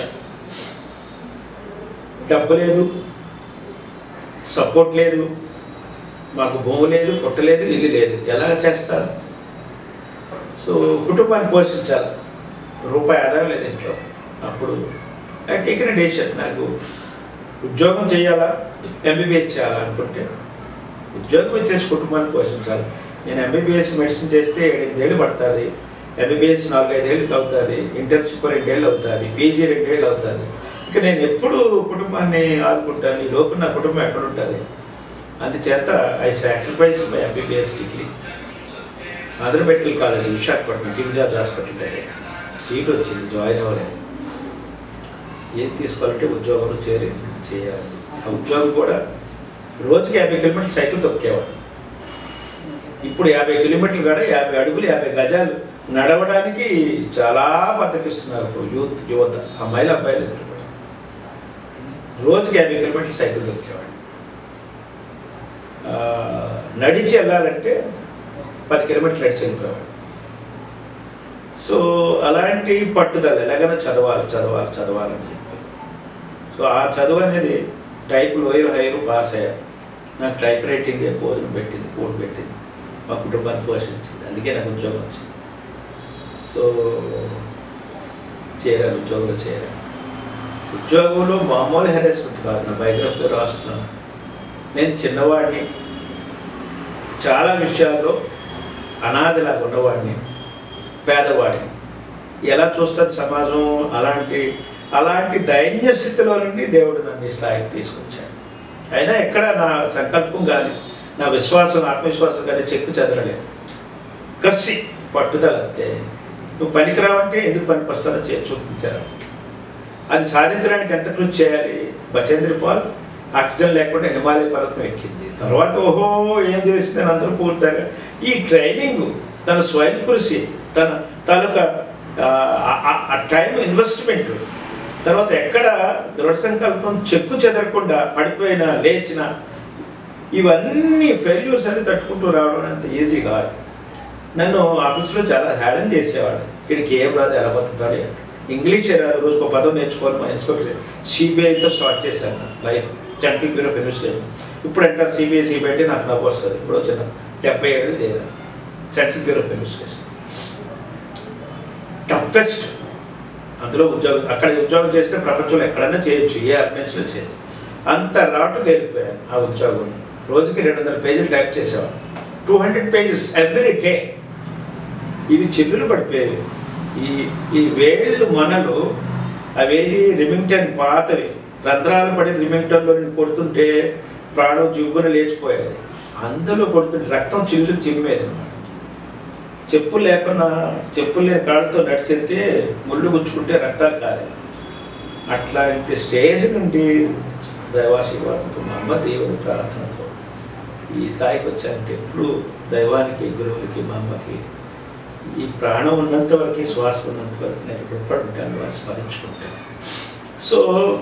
డబ్బు లేదు, సపోర్ట్ లేదు, మాకు భూమి లేదు, పుట్ట లేదు, ఇల్లు లేదు, ఎలా చేస్తారు? సో కుటుంబాన్ని పోషించాలి, రూపాయి ఆదాయం లేదు ఇంట్లో. అప్పుడు ఐ టేకెన్ ఎ డెసిషన్, నాకు ఉద్యోగం చేయాలా, ఎంబీబీఎస్ చేయాలా అనుకుంటే ఉద్యోగం చేసి కుటుంబాన్ని పోషించాలి. నేను ఎంబీబీఎస్ మెడిసిన్ చేస్తే ఏడెనిమిదేళ్ళు పడుతుంది, ఎంబీబీఎస్ నాలుగైదేళ్ళు అవుతుంది, ఇంటర్న్షిప్ రెండేళ్ళు అవుతుంది, పీజీ రెండేళ్ళు అవుతుంది. ఇక నేను ఎప్పుడు కుటుంబాన్ని ఆదుకుంటాను, ఈ లోపు నా కుటుంబం ఎక్కడ ఉంటుంది? అందుచేత I sacrifice my MBBS degree. Andhra medical college Visakhapatnam, గిరిజాజ్ హాస్పిటల్ దగ్గర సీట్ వచ్చింది, జాయిన్ అవ్వలేదు. ఏం తీసుకోవాలంటే ఉద్యోగంలో చేరి చేయాలి. ఆ ఉద్యోగం కూడా రోజుకి యాభై కిలోమీటర్లు సైకిల్ తొక్కేవాడు. ఇప్పుడు యాభై కిలోమీటర్లు కూడా యాభై అడుగులు యాభై గజాలు నడవడానికి చాలా బద్దకిస్తున్నారు ఇప్పుడు యూత్ యువత, అమ్మాయిలు అబ్బాయిలు ఇద్దరు కూడా. రోజుకి యాభై కిలోమీటర్లు సైకిల్ తొక్కేవాడు. నడిచి వెళ్ళాలంటే పది కిలోమీటర్లు నడిచి వెళ్ళిపోయేవాడు. సో అలాంటి పట్టుదల ఎలాగైనా చదవాలి చదవాలి చదవాలని చెప్పి. సో ఆ చదువు అనేది టైప్ లోయర్ హైయర్ పాస్ అయ్యారు. నాకు టైప్ రైటింగ్ భోజనం పెట్టింది, కోడ్ పెట్టింది, మా కుటుంబాన్ని పోషించింది. అందుకే నాకు ఉద్యోగం వచ్చింది. సో చేరాను, ఉద్యోగంలో చేరాను. ఉద్యోగంలో మామూలు హెరాస్మెంట్ కాదు. నా బయోగ్రఫీలో రాస్తున్నాను, నేను చిన్నవాడిని, చాలా విషయాల్లో అనాథలాగా ఉన్నవాడిని, పేదవాడిని. ఎలా చూస్తుంది సమాజం, అలాంటి అలాంటి దైన్య స్థితిలో నుండి దేవుడు నన్ను ఈ స్థాయికి తీసుకొచ్చాడు. అయినా ఎక్కడ నా సంకల్పం కానీ నా విశ్వాసం ఆత్మవిశ్వాసం కానీ చెక్కు చెదరలేదు. కసి పట్టుదల అంతే. నువ్వు పనికిరావంటే ఎందుకు పనికొస్తానో చే చూపించారు. అది సాధించడానికి ఎంత కృషి చేయాలి. బచేంద్రి పాల్ ఆక్సిజన్ లేకుండా హిమాలయ పర్వతం ఎక్కింది. తర్వాత ఓహో ఏం చేసిందని అందరూ పూర్తిగా ఈ ట్రైనింగ్, తన స్వయం కృషి, తన తాలూకా టైం ఇన్వెస్ట్మెంట్, తర్వాత ఎక్కడ దృఢ సంకల్పం చెక్కు చెదరకుండా పడిపోయిన లేచిన ఇవన్నీ ఫెయిల్యూర్స్ అన్ని తట్టుకుంటూ రావడం అంత ఈజీ కాదు. నన్ను ఆఫీస్లో చాలా హేళన చేసేవాడు. వీడికి ఏం రాదు, ఎలా బతుకుతాడు. ఇంగ్లీష్ రాదు, రోజుకు పదం నేర్చుకోవాలి. మా ఇన్స్పెక్టర్ సిబిఐతో స్టార్ట్ చేశాను life, central bureau of investigation. ఇప్పుడు అంటారు సిబిఐ సిబిఐ నాకు నవ్వు వస్తుంది. ఇప్పుడు వచ్చిన డెబ్బై ఏళ్ళు చేయాలి central bureau of investigation. Toughest అందులో ఉద్యోగం, అక్కడ ఉద్యోగం చేస్తే ప్రపంచంలో ఎక్కడైనా చేయొచ్చు, ఏ ఆర్గనైజేషన్లో చేయొచ్చు. అంత రాటు తేలిపోయాను ఆ ఉద్యోగం. రోజుకి రెండు వందల పేజీలు టైప్ చేసేవాడు, two hundred pages every day. ఇవి చెల్లులు పడిపోయేవి. ఈ ఈ వేళ్ళు మనలు అవేది రిమింగ్టన్ పాతవి, రంధ్రాలు పడి రిమింగ్టన్లో కొడుతుంటే ప్రాణం జివ్వున లేచిపోయేది. అందులో కొడుతుంటే రక్తం చిల్లు చిమ్మేది. చెప్పులు లేకుండా చెప్పులు లేని కాళ్ళతో నడిచితే ముళ్ళు గుచ్చుకుంటే రక్తాలు కాలేదు. అట్లాంటి స్టేజ్ నుండి దైవాశీర్వాదంతో మా అమ్మ దేవుని ప్రార్థనతో ఈ స్థాయికి వచ్చానంటే ఎప్పుడు దైవానికి, గురువులకి, మా అమ్మకి ఈ ప్రాణం ఉన్నంత వరకు, శ్వాస ఉన్నంత వరకు నేను ఎప్పుడు ఉంటాను, వారు స్మరించుకుంటాను. సో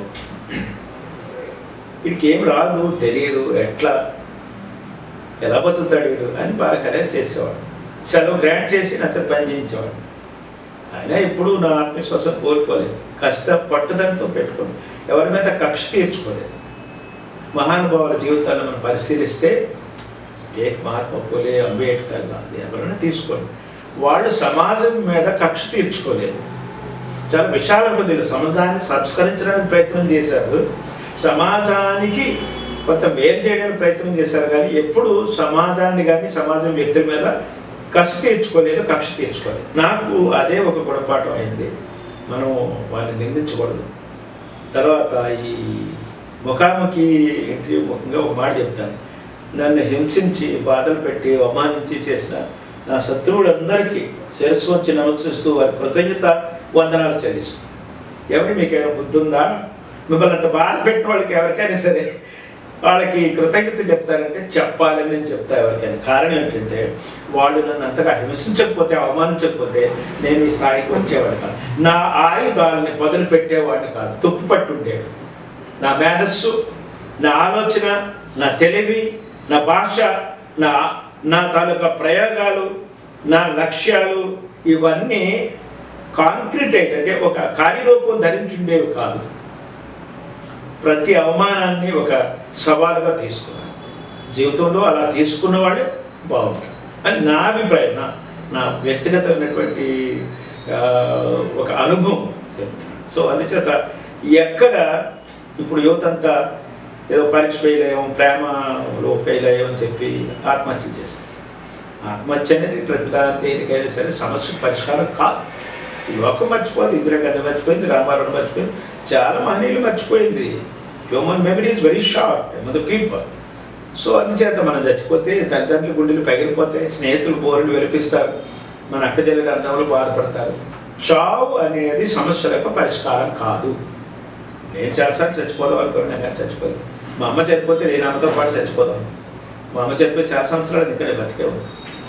వీడికి ఏం రాదు, తెలియదు, ఎట్లా ఎలా బతుకుతాడు వీడు అని బాగా హెరాస్ చేసేవాడు. సెలవు గ్రాంట్ చేసి నచ్చని పని చేయించేవాడు. అయినా ఇప్పుడు నా ఆత్మవిశ్వాసం కోల్పోలేదు. కాస్త పట్టుదలతో పెట్టుకోండి, ఎవరి మీద కక్ష తీర్చుకోలేదు. మహానుభావుల జీవితాలను మనం పరిశీలిస్తే ఏ మహాత్మా పూలే, అంబేద్కర్, గాంధీ ఎవరైనా తీసుకోండి, వాళ్ళు సమాజం మీద కక్ష తీర్చుకోలేదు. చాలా విశాల హృదయులు, సమాజాన్ని సంస్కరించడానికి ప్రయత్నం చేశారు, సమాజానికి కొంత మేలు చేయడానికి ప్రయత్నం చేశారు. కానీ ఎప్పుడు సమాజాన్ని కానీ సమాజం వ్యక్తుల మీద కక్ష తీర్చుకోలేదు, కక్ష తీర్చుకోలేదు. నాకు అదే ఒక గుణపాఠం అయింది. మనం వాళ్ళని నిందించకూడదు. తర్వాత ఈ ముఖాముఖి ఇంటర్వ్యూ ముఖంగా ఒక మాట చెప్తాను. నన్ను హింసించి, బాధలు పెట్టి, అవమానించి చేసిన నా శత్రువులందరికీ శిరస్సు వచ్చి నమస్కరిస్తూ వారి కృతజ్ఞత వందనాలు చెల్లిస్తాను. ఎవరి మీకు ఏమైనా బుద్ధి ఉందా? మిమ్మల్ని అంత బాధ పెట్టిన వాళ్ళకి ఎవరికైనా సరే వాళ్ళకి కృతజ్ఞత చెప్తారంటే చెప్పాలని నేను చెప్తా ఎవరికైనా. కారణం ఏంటంటే వాళ్ళు నన్ను అంతగా హింసించకపోతే, అవమానించకపోతే నేను ఈ స్థాయికి వచ్చేవాడు కాదు. నా ఆయుధాలని పొదలు పెట్టేవాడిని కాదు, తుప్పు పట్టుండేవి. నా మేధస్సు, నా ఆలోచన, నా తెలివి, నా భాష, నా నా తాలూకా ప్రయోగాలు, నా లక్ష్యాలు ఇవన్నీ కాంక్రీటైజ్ అంటే ఒక కార్యరూపం ధరించుండేవి కాదు. ప్రతి అవమానాన్ని ఒక సవాలుగా తీసుకున్నాను. జీవితంలో అలా తీసుకున్నవాడే బాగుంటాడు అని నా అభిప్రాయం, నా నా వ్యక్తిగతమైనటువంటి ఒక అనుభవం చెప్తాను. సో అందుచేత ఎక్కడ ఇప్పుడు యువత అంతా ఏదో పరీక్ష ఫెయిల్ అయ్యాం, ప్రేమలో ఫెయిల్ అయ్యామని చెప్పి ఆత్మహత్య చేస్తాం. ఆత్మహత్య అనేది ప్రతిదాని దేనికైనా సరే సమస్య పరిష్కారం కాదు. ఈ లోకం మర్చిపోయింది, ఇందిరాగాంధీ మర్చిపోయింది, రామారావు మర్చిపోయింది, చాలా మహనీయులు మర్చిపోయింది. Human memory is very short amount the people. So అందుచేత మనం చచ్చిపోతే తల్లిదండ్రుల గుండెలు పగిలిపోతాయి, స్నేహితులు బోరులు వెలిపిస్తారు, మన అక్క చెల్లెలు అన్నంలో బాధపడతారు. చావు అనేది సమస్యలకు పరిష్కారం కాదు. నేను చాలాసార్లు చచ్చిపోదాం అనుకోండి, నేను కానీ చచ్చిపోదాం. మా అమ్మ చనిపోతే నేను అమ్మతో పాటు చచ్చిపోదాం. మా అమ్మ చనిపోయి చాలా సంవత్సరాలు ఇక్కడే బతికే ఉంది.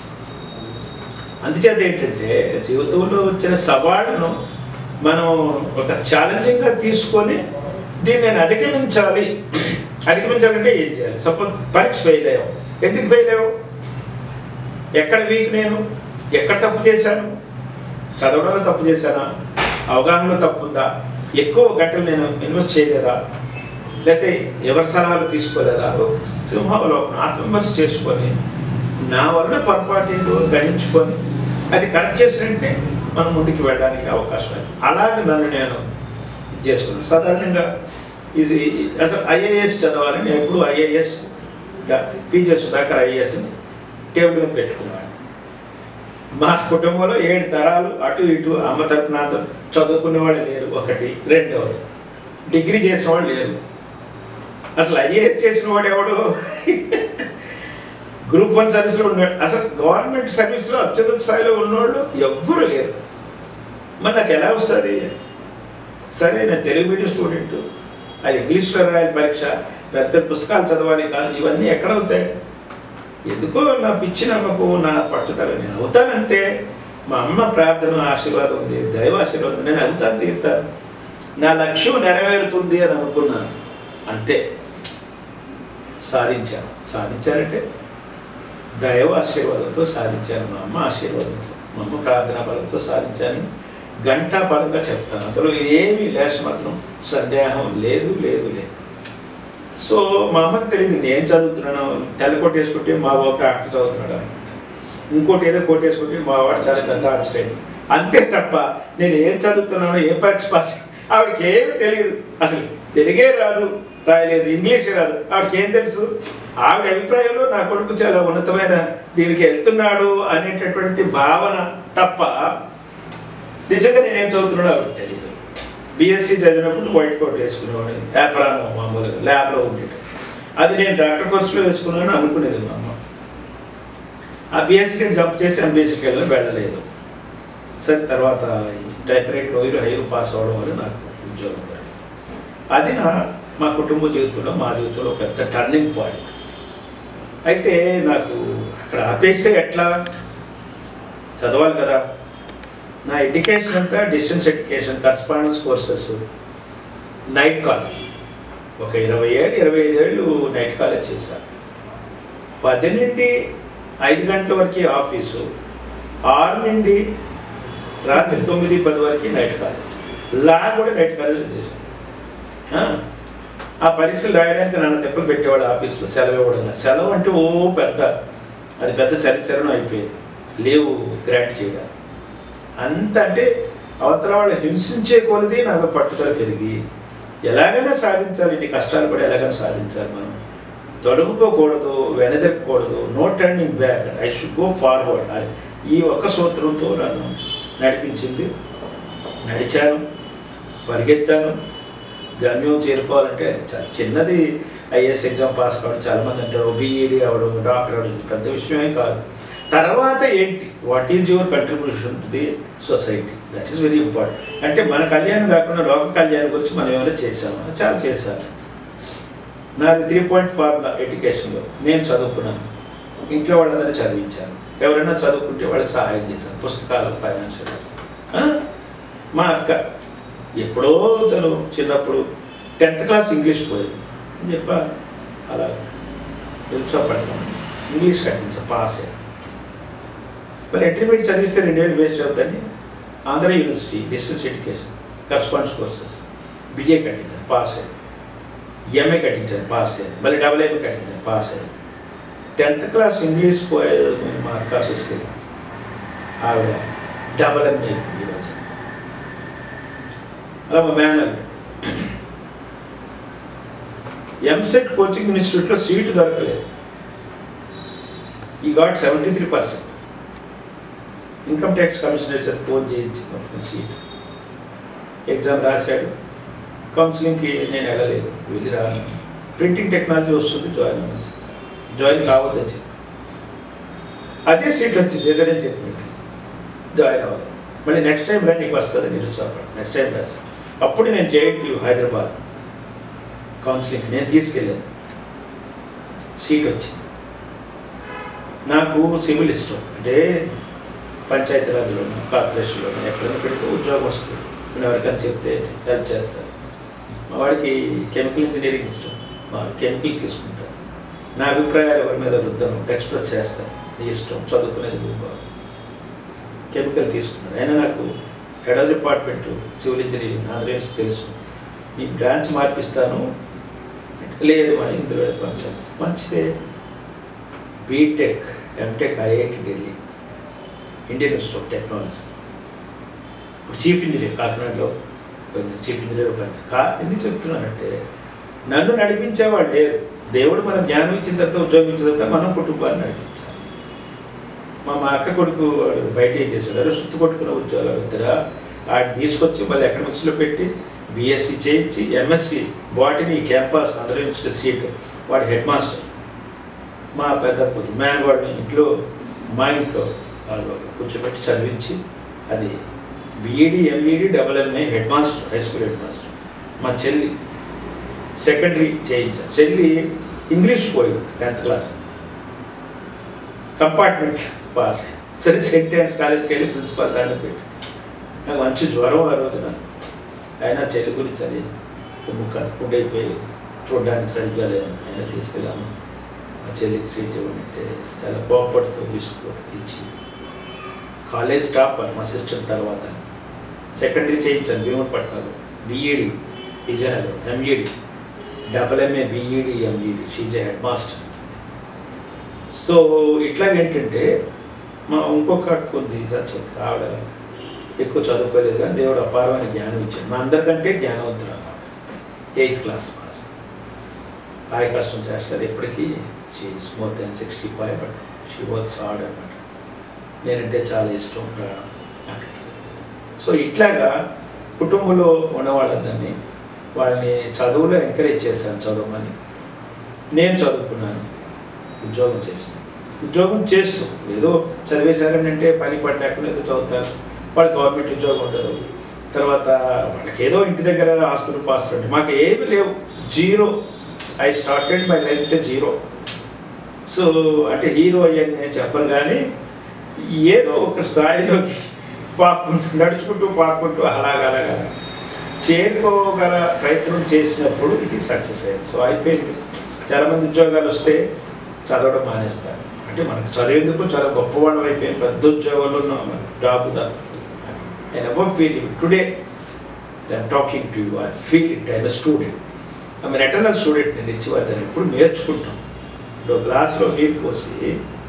అందుచేత ఏంటంటే జీవితంలో వచ్చిన సవాళ్ళను మనం ఒక ఛాలెంజింగ్గా తీసుకొని దీన్ని నేను అధిగమించాలి. అధిగమించాలంటే ఏం చేయాలి? సపోజ్ పరీక్ష ఫెయిల్ అయ్యాం. ఎందుకు ఫెయిల్ అయ్యావు? ఎక్కడ వీక్ నేను, ఎక్కడ తప్పు చేశాను, చదవడంలో తప్పు చేశానా, అవగాహనలో తప్పు ఉందా, ఎక్కువ గంటలు నేను ఇన్వెస్ట్ చేయలేదా, లేకపోతే ఎవరి సలహాలు తీసుకోలేదా, సింహావలోకనం ఆత్మవిమర్శ చేసుకొని నా వల్ల పొరపాటు ఏదో గ్రహించుకొని అది కరెక్ట్ చేసినట్టే మనం ముందుకు వెళ్ళడానికి అవకాశం. అలాగే నన్ను నేను ఇది చేసుకున్నాను. సాధారణంగా ఇది అసలు ఐఏఎస్ చదవాలని నేను ఎప్పుడు ఐఏఎస్ పీజే సుధాకర్ ఐఏఎస్ని టేబుల్ మీద పెట్టుకున్నాను. మా కుటుంబంలో ఏడు తరాలు అటు ఇటు అమ్మ తరపున చదువుకునే వాళ్ళు లేరు. ఒకటి. రెండవది డిగ్రీ చేసిన వాళ్ళు లేరు. అసలు ఐఏఎస్ చేసిన వాడు ఎవడు గ్రూప్ వన్ సర్వీస్లో ఉన్నాడు. అసలు గవర్నమెంట్ సర్వీస్లో అత్యున్నత స్థాయిలో ఉన్నవాళ్ళు ఎవ్వరూ లేరు. మరి నాకు ఎలా వస్తుంది? సరే, నేను తెలుగు మీడియం స్టూడెంట్, అది ఇంగ్లీష్లో రాయాలి పరీక్ష, పెద్ద పెద్ద పుస్తకాలు చదవాలి, కానీ ఇవన్నీ ఎక్కడ అవుతాయి? ఎందుకో నా పిచ్చి నమ్మకం, నా పట్టుదల, నేను అవుతానంతే. మా అమ్మ ప్రార్థన ఆశీర్వాదం ఉంది, దైవ ఆశీర్వాదం, నేను అవుతాను, తీరుతాను, నా లక్ష్యం నెరవేరుతుంది అని అనుకున్నాను. అంతే, సాధించాను. సాధించానంటే దైవ ఆశీర్వాదంతో సాధించాను, మా అమ్మ ఆశీర్వాదంతో, మా అమ్మ ప్రార్థనా బలంతో సాధించాను. గంటా పదంగా చెప్తాను, అందులో ఏమీ లేశ మాత్రం సందేహం లేదు లేదు లేదు. సో మా అమ్మకి తెలియదు నేను చదువుతున్నాను. తెల్ల కొట్టేసుకుంటే మా బాబు డాక్టర్ చదువుతున్నాడు, ఇంకోటి ఏదో కొట్టేసుకుంటే మా వాడు చాలా పెద్ద ఆఫీసర్ అయ్యి, అంతే తప్ప నేను ఏం చదువుతున్నానో, ఏ పరీక్ష పాస్, ఆవిడకి ఏమీ తెలియదు. అసలు తెలుగే రాదు, రాయలేదు, ఇంగ్లీషే రాదు, ఆవిడకి ఏం తెలుసు? ఆవిడ అభిప్రాయంలో నా కొడుకు చాలా ఉన్నతమైన దీనికి వెళ్తున్నాడు అనేటటువంటి భావన తప్ప నిజంగా నేనేం చదువుతున్నాడో ఆవిడకి తెలియదు. బీఎస్సీ చదివినప్పుడు వైట్ కోట్ వేసుకునేవాడు, యాప్రాను మామూలుగా ల్యాబ్లో ఉండేది. అది నేను డాక్టర్ కోర్సులో వేసుకున్నాను అనుకునేది మా అమ్మ. ఆ బీఎస్సీకి జంప్ చేసి ఎంబీఎస్సీకి వెళ్ళి వెళ్ళలేదు. సరే, తర్వాత టైప్ రైట్ రోజులు హైరు పాస్ అవ్వడం వల్ల నాకు ఉద్యోగం పడింది. అది నా మా కుటుంబ జీవితంలో, మా జీవితంలో పెద్ద టర్నింగ్ పాయింట్. అయితే నాకు అక్కడ ఆపేస్తే ఎట్లా? చదవాలి కదా. నా ఎడ్యుకేషన్ అంతా distance education, correspondence courses, night college. ఒక ఇరవై ఏళ్ళు ఇరవై ఐదు ఏళ్ళు నైట్ కాలేజ్ చేశాను. పది నుండి ఐదు గంటల వరకు ఆఫీసు, ఆరు నుండి రాత్రి తొమ్మిది పది వరకు నైట్ కాలేజ్. లా కూడా నైట్ కాలేజ్ చేశాను. ఆ పరీక్షలు రాయడానికి నన్ను తెప్పలు పెట్టేవాడు ఆఫీస్లో, సెలవు ఇవ్వడం. సెలవు అంటే ఓ పెద్ద, అది పెద్ద చరిత్రను అయిపోయేది, లీవ్ గ్రాంట్ చేయడం. అంత అంటే అవతల వాళ్ళు హింసించే కొలది నాకు పట్టుదల పెరిగి ఎలాగైనా సాధించాలి, ఇన్ని కష్టాలు కూడా ఎలాగైనా సాధించాలి, మనం తొడుగుపోకూడదు, వెనదెక్కకూడదు, no turning back, I should go forward. ఈ ఒక్క సూత్రంతో నన్ను నడిపించింది. నడిచాను, పరిగెత్తాను. గమ్యం చేరుకోవాలంటే అది చాలా చిన్నది. ఐఏఎస్ ఎగ్జామ్ పాస్ కావడం, చాలామంది అంటారు బీఈడీ అవ్వడం, డాక్టర్ అవ్వడం పెద్ద విషయమే కాదు. తర్వాత ఏంటి, what is your contribution to the society, that is very important. అంటే మన కళ్యాణం కాకుండా లోక కళ్యాణం గురించి మనం ఏమైనా చేసాము, చాలా చేశాను. నాది త్రీ పాయింట్ ఫార్ములా ఎడ్యుకేషన్లో. నేను చదువుకున్నాను, ఇంట్లో వాళ్ళందరినీ చదివించాను, ఎవరైనా చదువుకుంటే వాళ్ళకి సహాయం చేశాను, పుస్తకాలు, ఫైనాన్షియల్. మా అక్క ఎప్పుడో తను చిన్నప్పుడు టెన్త్ క్లాస్ ఇంగ్లీష్ పోయింది అని చెప్ప అలా నిల్చోపడతాను, ఇంగ్లీష్ కట్టించా, పాస్ అయ్యాను. మరి ఇంటర్మీడియట్ చదివిస్తే రెండు వేలు వేస్ట్ అవుతాయని Andhra university distance education correspondence courses BA కట్టించాను, పాస్ అయ్యాను. ఎంఏ కట్టించాను, పాస్ అయ్యాను. మళ్ళీ డబుల్ ఎంఏ కట్టించాను, పాస్ అయ్యాను. టెన్త్ క్లాస్ ఇంగ్లీష్ పోయే మా అక్క వస్తే ఆవిడ డబుల్ ఎంఏ ఈరోజు. అలా మా మేనల్ ఎంసెట్ కోచింగ్ ఇన్స్టిట్యూట్లో సీటు దొరకలేదు. I got seventy three percent. Income tax commissioner చేత ఫోన్ చేయించింది సీట్. ఎగ్జామ్ రాశాడు. కౌన్సిలింగ్కి నేను వెళ్ళలేదు, వెళ్ళి రాను. ప్రింటింగ్ టెక్నాలజీ వస్తుంది, జాయిన్ అవ్వచ్చు, జాయిన్ కావద్దని చెప్పి అదే సీట్ వచ్చింది, ఏదైనా చెప్పి జాయిన్ అవ్వాలి. మళ్ళీ నెక్స్ట్ టైం రా, నీకు వస్తుంది నిరుత్సాహపడి నెక్స్ట్ టైం రాశాను. అప్పుడు నేను జేఎన్టీయూ హైదరాబాద్ కౌన్సిలింగ్ నేను తీసుకెళ్ళాను, సీట్ వచ్చింది. నాకు సివిల్ ఇష్టం, అంటే పంచాయతీరాజ్లోనూ కార్పొరేషన్లోనూ ఎక్కడైనా పెడితే ఉద్యోగం వస్తుంది, నేను ఎవరికైనా చెప్తే హెల్ప్ చేస్తాను. మా వాడికి కెమికల్ ఇంజనీరింగ్ ఇష్టం, మా కెమికల్ తీసుకుంటాను. నా అభిప్రాయాలు ఎవరి మీద వృద్ధను ఎక్స్ప్రెస్ చేస్తాను, నీ ఇష్టం, చదువుకునేది బాగు. కెమికల్ తీసుకున్నాడు. అయినా నాకు head of department civil engineering Andhra Pradesh తెలుసు, నీ బ్రాంచ్ మార్పిస్తాను. లేదు మా ఇందులో కొనసాగిస్తాను. మంచిదే. BTech MTech IIT Delhi, Indian institute of technology. ఇప్పుడు చీఫ్ ఇంజనీర్ కాకినాడలో చీఫ్ ఇంజనీర్ పని. కా ఎందుకు చెప్తున్నానంటే నన్ను నడిపించేవాడు లేరు. దేవుడు మన జ్ఞానం ఇచ్చిన తర్వాత ఉద్యోగం ఇచ్చిన తర్వాత మనం కుటుంబాన్ని నడిపించాలి. మా మా అక్క కొడుకు వాడు బయట ఏం చేశాడు, అరే సుత్తు కొట్టుకున్న ఉద్యోగాలు వద్దురా, వాడిని తీసుకొచ్చి మళ్ళీ ఎకనామిక్స్లో పెట్టి బీఎస్సీ చేయించి MSc botany campus Andhra university seat, వాడు హెడ్ మాస్టర్. మా పెద్ద కూతురు మేనవాడిని ఇంట్లో మా ఇంట్లో వాళ్ళు కూర్చోబెట్టి చదివించి అది BEd MEd double MA headmaster, high school headmaster. మా చెల్లి సెకండరీ చేయించాను. చెల్లి ఇంగ్లీష్ పోయింది టెన్త్ క్లాస్, కంపార్ట్మెంట్ పాస్. సరే సెంటెన్స్ కాలేజ్కి వెళ్ళి ప్రిన్సిపాల్ దాంట్లో పెట్టి నాకు మంచి జ్వరం ఆ రోజున. అయినా చెల్లి గురించి అది ముక్క అయిపోయి చూడడానికి సరిగ్గా లేదు. అయినా తీసుకెళ్ళాము. మా చెల్లికి సీట్ ఇవ్వనంటే చాలా కోపడుతూ విసుకుపోతూ ఇచ్చి కాలేజ్ టాపర్ మా సిస్టర్ తర్వాత. సెకండరీ చేయించాను భీమునిపట్నంలో, BEd Vizianagaram, MEd double MA BEd MEd, she's headmaster. So ఇట్లాగేంటంటే మా ఇంకొక అక్క ఉంది సత్యం, ఆవిడ ఎక్కువ చదువుకోలేదు కానీ దేవుడు అపారమైన జ్ఞానం ఇచ్చాడు. మా అందరికంటే జ్ఞానవంతులు. Eighth class pass. కాయ కష్టం చేస్తారు ఎప్పటికీ. She's more than sixty five but she works hard అనమాట. నేనంటే చాలా ఇష్టం ప్రాణం నాకు. సో ఇట్లాగా కుటుంబంలో ఉన్నవాళ్ళందరినీ వాళ్ళని చదువులో ఎంకరేజ్ చేశాను, చదవమని. నేను చదువుకున్నాను, ఉద్యోగం చేస్తాను. ఉద్యోగం చేస్తూ ఏదో చదివేశారని అంటే పని పడ్డాక ఏదో చదువుతారు. వాళ్ళు గవర్నమెంట్ ఉద్యోగం ఉండదు. తర్వాత వాళ్ళకి ఏదో ఇంటి దగ్గర ఆస్తులు పాస్తులు అంటే మాకు ఏమీ లేవు, zero. I started my life తో జీరో. సో అంటే హీరో అయ్యని నేను చెప్పను కానీ ఏదో ఒక స్థాయిలోకి పాక్కుంటూ నడుచుకుంటూ పాక్కుంటూ అలాగా అలాగా చేరుకోగల ప్రయత్నం చేసినప్పుడు ఇది సక్సెస్ అయ్యింది. సో అయిపోయింది. చాలామంది ఉద్యోగాలు వస్తే చదవడం మానేస్తారు. అంటే మనకు చదివేందుకు చాలా గొప్పవాళ్ళం అయిపోయింది, పెద్ద ఉద్యోగాలు ఉన్నాం, జాబ్ దా. I never feel it. Today I'm talking to you, I feel it. I'm a student, I'm an eternal student. నేను ఇచ్చివద్దని ఎప్పుడు నేర్చుకుంటాం. ఇప్పుడు గ్లాసులో నీరు పోసి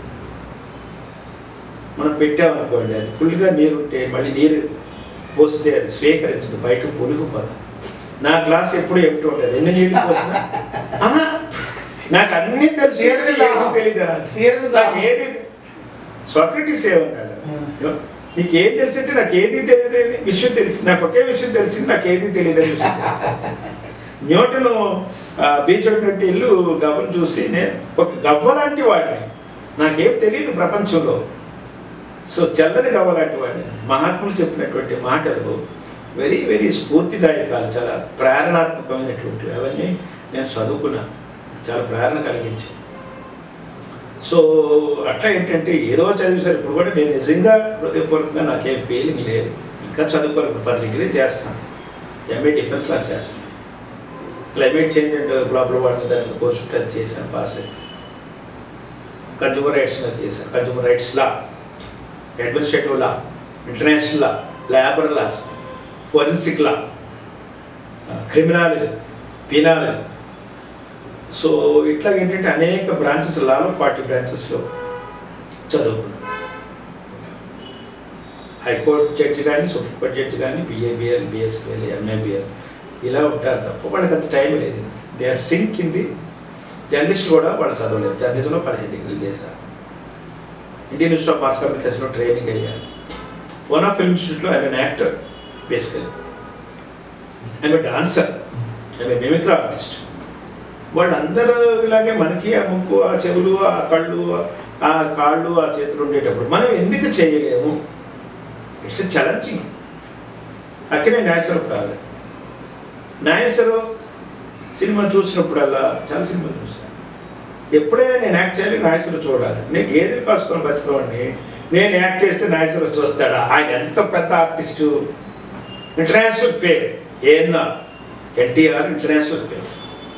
మనం పెట్టామనుకోండి, అది ఫుల్గా నీరు ఉంటే మళ్ళీ నీరు పోస్తే అది స్వీకరించదు, బయట పొలిగిపోతాం. నా గ్లాస్ ఎప్పుడు ఎప్పుడు ఉంటుంది, ఎన్ని నీళ్ళు పోసినా నాకు అన్నీ తెలుసు, తెలియదు నాకు ఏది. సాక్రటీస్ ఏమన్నాడు, నీకు ఏం తెలిసి అంటే నాకు ఏది తెలియదు విషయం తెలిసి, నాకు ఒకే విషయం తెలిసింది, నాకు ఏది తెలియదు అని విషయం. న్యూటను బీచ్ ఉన్నట్టు ఇల్లు గవ్వను చూసి నేను ఒక గవ్వ లాంటి వాడిని, నాకేం తెలియదు ప్రపంచంలో. సో చల్లని గవ్వ లాంటి వాడిని. మహాత్ములు చెప్పినటువంటి మాటలు వెరీ వెరీ స్ఫూర్తిదాయకాలు, చాలా ప్రేరణాత్మకమైనటువంటివి. అవన్నీ నేను చదువుకున్నాను, చాలా ప్రేరణ కలిగించాను. సో అట్లా ఏంటంటే ఏదో చదివేసారు. ఇప్పుడు కూడా నేను నిజంగా హృదయపూర్వకంగా నాకేం ఫీలింగ్ లేదు, ఇంకా చదువుకోవాలి. ఇప్పుడు పది డిగ్రీ చేస్తాను, ఎంఏ డిఫెన్స్లో చేస్తాను. Climate change and global warming దాని మీద కోర్సు ఉంటే అది చేశాను, పాస్ అయ్యి. కన్జ్యూమర్ రైట్స్ మీద చేశాను, consumer rights law, administrative law, international law, labour laws, forensic law, criminology, penology. So ఇట్లా ఏంటంటే అనేక బ్రాంచెస్, లాలో ఫార్టీ బ్రాంచెస్లో చదువుకున్నాను. హైకోర్టు జడ్జి కానీ, సుప్రీంకోర్టు జడ్జి కానీ, బిఏబిఎల్, బిఎస్బిఎల్, ఎంఏబిఎల్ ఇలా ఉంటారు తప్ప వాళ్ళకి అంత టైం లేదు. They are sink in the. Journalist కూడా వాళ్ళు చదవలేదు. జర్నలిజంలో పదిహేను డిగ్రీలు చేశారు. ఇండియన్ ఇన్స్టిట్యూట్ ఆఫ్ మాస్ కమ్యూనికేషన్లో ట్రైనింగ్ అయ్యాను. పూనా ఫిల్మ్ ఇన్స్టిట్యూట్లో I'm an actor basically. I'm a dancer, I'm a mimicry artist. వాళ్ళందరూ ఇలాగే మనకి ఆ ముక్కు, ఆ చెవులు, ఆ కళ్ళు, ఆ కాళ్ళు, ఆ చేతులు ఉండేటప్పుడు మనం ఎందుకు చేయలేము? It's a challenging. అక్కడే నాయసరావు కావాలి. నాయసరావు సినిమా చూసినప్పుడల్లా చాలా సినిమాలు చూస్తాను. ఎప్పుడైనా నేను యాక్ట్ చేయాలి, నాయసరావు చూడాలి. నేను గేదెలు కాసుకొని బతుకోండి, నేను యాక్ట్ చేస్తే నాయసరావు చూస్తాడా? ఆయన ఎంత పెద్ద artist, international fame. ANR NTR international fame.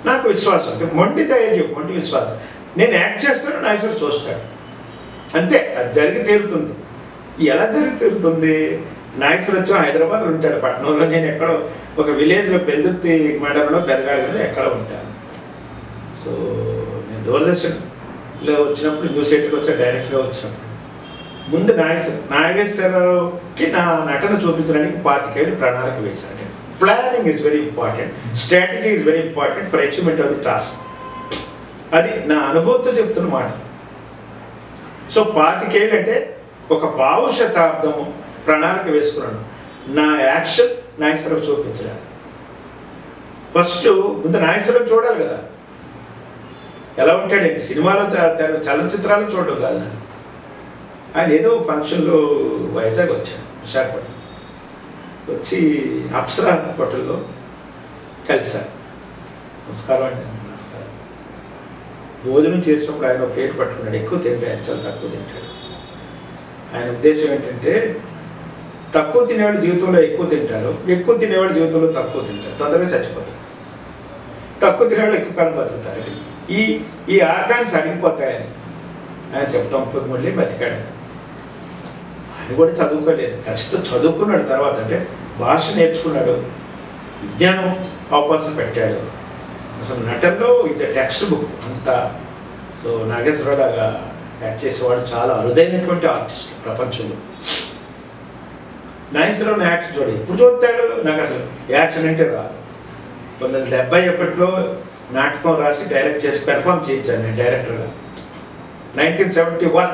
నాకు విశ్వాసం, అంటే మొండి ధైర్యం, మొండి విశ్వాసం. నేను యాక్ట్ చేస్తాను, నాగేశ్వర చూస్తాడు, అంతే. అది జరిగి తీరుతుంది. ఎలా జరిగి తీరుతుంది? నాగేశ్వర వచ్చి హైదరాబాద్లో ఉంటాడు, పట్టణంలో. నేను ఎక్కడో ఒక విలేజ్లో పెందుర్తి మండలంలో పెదగాడిలో ఎక్కడ ఉంటాను. సో నేను దూరదర్శన్లో వచ్చినప్పుడు, న్యూస్ ఎయిట్కి వచ్చా, డైరెక్ట్గా వచ్చినప్పుడు ముందు నాగేశ్వర నాగేశ్వరరావుకి నా నటన చూపించడానికి పాతికేళ్ళు ప్రణాళిక వేశాను. Planning is very important, strategy is very important for achievement of the task. అది నా అనుభవంతో చెప్తున్న మాట. సో పాతికేళ్ళు అంటే ఒక పావు శతాబ్దము ప్రణాళిక వేసుకున్నాను నా యాక్షన్ నాగేశ్వరరావు చూపించడానికి. ఫస్ట్ ముందు నాగేశ్వరరావు చూడాలి కదా, ఎలా ఉంటాడండి సినిమాలో, చలనచిత్రాలు చూడడం కాదు. ఆయన ఏదో ఫంక్షన్లో వైజాగ్ వచ్చాడు, విశాఖపట్నం వచ్చి అప్సరా హోటల్లో కలిశారు. నమస్కారం అండి. నమస్కారం. భోజనం చేసినప్పుడు ఆయన ప్లేట్ పట్టుకున్నాడు, ఎక్కువ తింటే ఆయన చాలా తక్కువ తింటాడు. ఆయన ఉద్దేశం ఏంటంటే తక్కువ తినేవాడు జీవితంలో ఎక్కువ తింటారు, ఎక్కువ తినేవాడు జీవితంలో తక్కువ తింటారు, తొందరగా చచ్చిపోతారు. తక్కువ తినేవాళ్ళు ఎక్కువ కాలం బతుకుతారు. ఈ ఈ ఆర్గాన్స్ అరిగిపోతాయని ఆయన చెప్తాం. మళ్ళీ బతికాడు. ఆయన కూడా చదువుకోలేదు, కష్టం చదువుకున్నాడు. తర్వాత అంటే భాష నేర్చుకున్నాడు, విజ్ఞానం అవకాశం పెట్టాడు. అసలు నటనలో ఇది టెక్స్ట్ బుక్ అంతా. సో నాగేశ్వరరావుగా యాక్ట్ చేసేవాడు చాలా అరుదైనటువంటి ఆర్టిస్ట్ ప్రపంచంలో. నాగేశ్వరరావు యాక్షన్ చూడ ఎప్పుడు చూస్తాడు, నాకు అసలు యాక్షన్ అంటే రాదు. పంతొమ్మిది వందల డెబ్బై ఒకటిలో నాటకం రాసి డైరెక్ట్ చేసి పెర్ఫామ్ చేయించాను నేను డైరెక్టర్గా. నైన్టీన్ సెవెంటీ వన్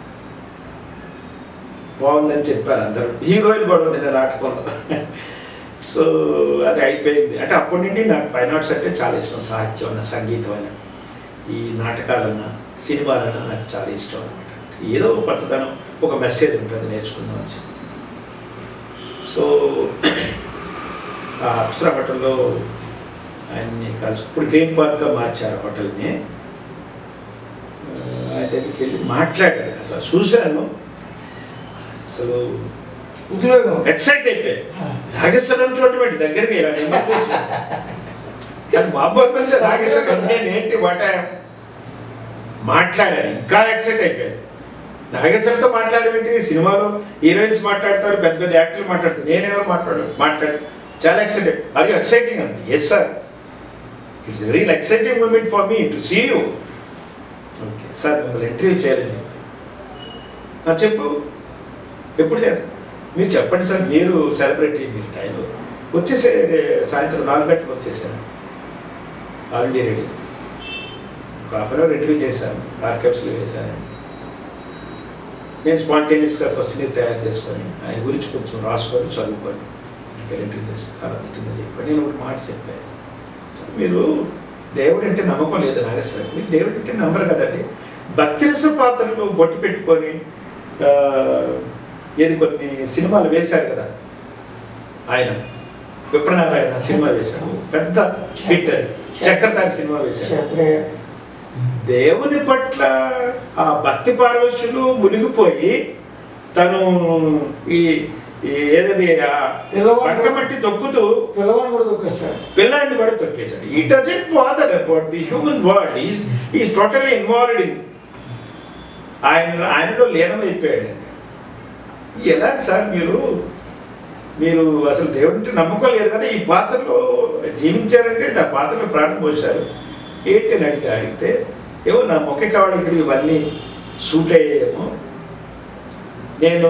బాగుందని చెప్పారు అందరూ, హీరోయిన్ కూడా ఉంది నేను నాటకంలో. సో అది అయిపోయింది. అంటే అప్పటి నుండి నాకు ఫైన్ ఆర్ట్స్ అంటే చాలా ఇష్టం. సాహిత్యం అన్న, సంగీతం అన్న, ఈ నాటకాలన్నా, సినిమాలన్నా నాకు చాలా ఇష్టం అనమాట. ఏదో కొత్తదనం, ఒక మెసేజ్ ఉంటుంది నేర్చుకుందాం అని చెప్పి. సో ఆ అప్సరా హోటల్లో ఆయన్ని కలిసి, ఇప్పుడు గ్రీన్ పార్క్గా మార్చారు హోటల్ని. ఆయన దగ్గరికి వెళ్ళి మాట్లాడారు. అసలు చూశాను, అసలు ఉద్యోగం ఎక్సైట్ అయిపోయాయి. నాగేశ్వరం చూడటం దగ్గరికి ఇలా నెంబర్ తీసుకున్నాను. కానీ బాబు నాగేశ్వరం నేను ఏంటి వాట మాట్లాడాను, ఇంకా ఎక్సైట్ అయిపోయాను. నాగేశ్వరంతో మాట్లాడేంటి, సినిమాలో హీరోయిన్స్ మాట్లాడతారు, పెద్ద పెద్ద యాక్టర్లు మాట్లాడతారు, నేనెవరు మాట్లాడు మాట్లాడు చాలా ఎక్సైటెడ్. ఆర్ యూ ఎక్సైటింగ్ అండి? Yes sir, it's real exciting moment for me to see you. Okay sir, మిమ్మల్ని ఇంటర్వ్యూ చేయాలని చెప్పి. చెప్పు, ఎప్పుడు చేస్తాను? మీరు చెప్పండి సార్, మీరు సెలబ్రిటీ, మీరు టైంలో వచ్చేసే, సాయంత్రం నాలుగు గంటలకు వచ్చేసాను, ఆల్రెడీ రెడీ. ఒక హాఫ్ అన్ అవర్ ఇంటర్వ్యూ చేశాను, ఆర్కైవ్స్లో వేశాను. నేను స్పాంటేనియస్గా క్వశ్చన్ తయారు చేసుకొని ఆయన గురించి కొంచెం రాసుకొని చదువుకొని ఇక్కడ ఇంటర్వ్యూ చేసి చాలా అద్భుతంగా చెప్పాను. నేను ఒకటి మాట చెప్పాను, సార్ మీరు దేవుడు అంటే నమ్మకం లేదు నాగేశ్వరం, మీరు దేవుడు అంటే నమ్మరు కదండి. భక్తిరస పాత్రలు బొట్టు పెట్టుకొని ఏది కొన్ని సినిమాలు వేశారు కదా ఆయన, విప్రనారాయణ సినిమా వేశాడు, పెద్ద హిట్ అది. చక్రధారి సినిమా వేశాడు. దేవుని పట్ల ఆ భక్తి పారవశ్యులు మునిగిపోయి తను ఈ ఏదది పక్కబట్టి తొక్కుతూ పిల్లవాడిని కూడా తొక్కేస్తాడు, పిల్లాడిని కూడా తొక్కేశాడు. He doesn't bother about the human world, is is totally involved in, ఆయన ఆయనలో లీనమైపోయాడు. ఎలా సార్ మీరు మీరు అసలు దేవుడు అంటే నమ్మకం లేదు కదా, ఈ పాత్రలో జీవించారంటే ఆ పాత్రలో ప్రాణం పోశారు ఏంటి అని అడిగి అడిగితే, ఏమో నా మొక్క కావాలి ఇక్కడ ఇవన్నీ సూట్ అయ్యేమో, నేను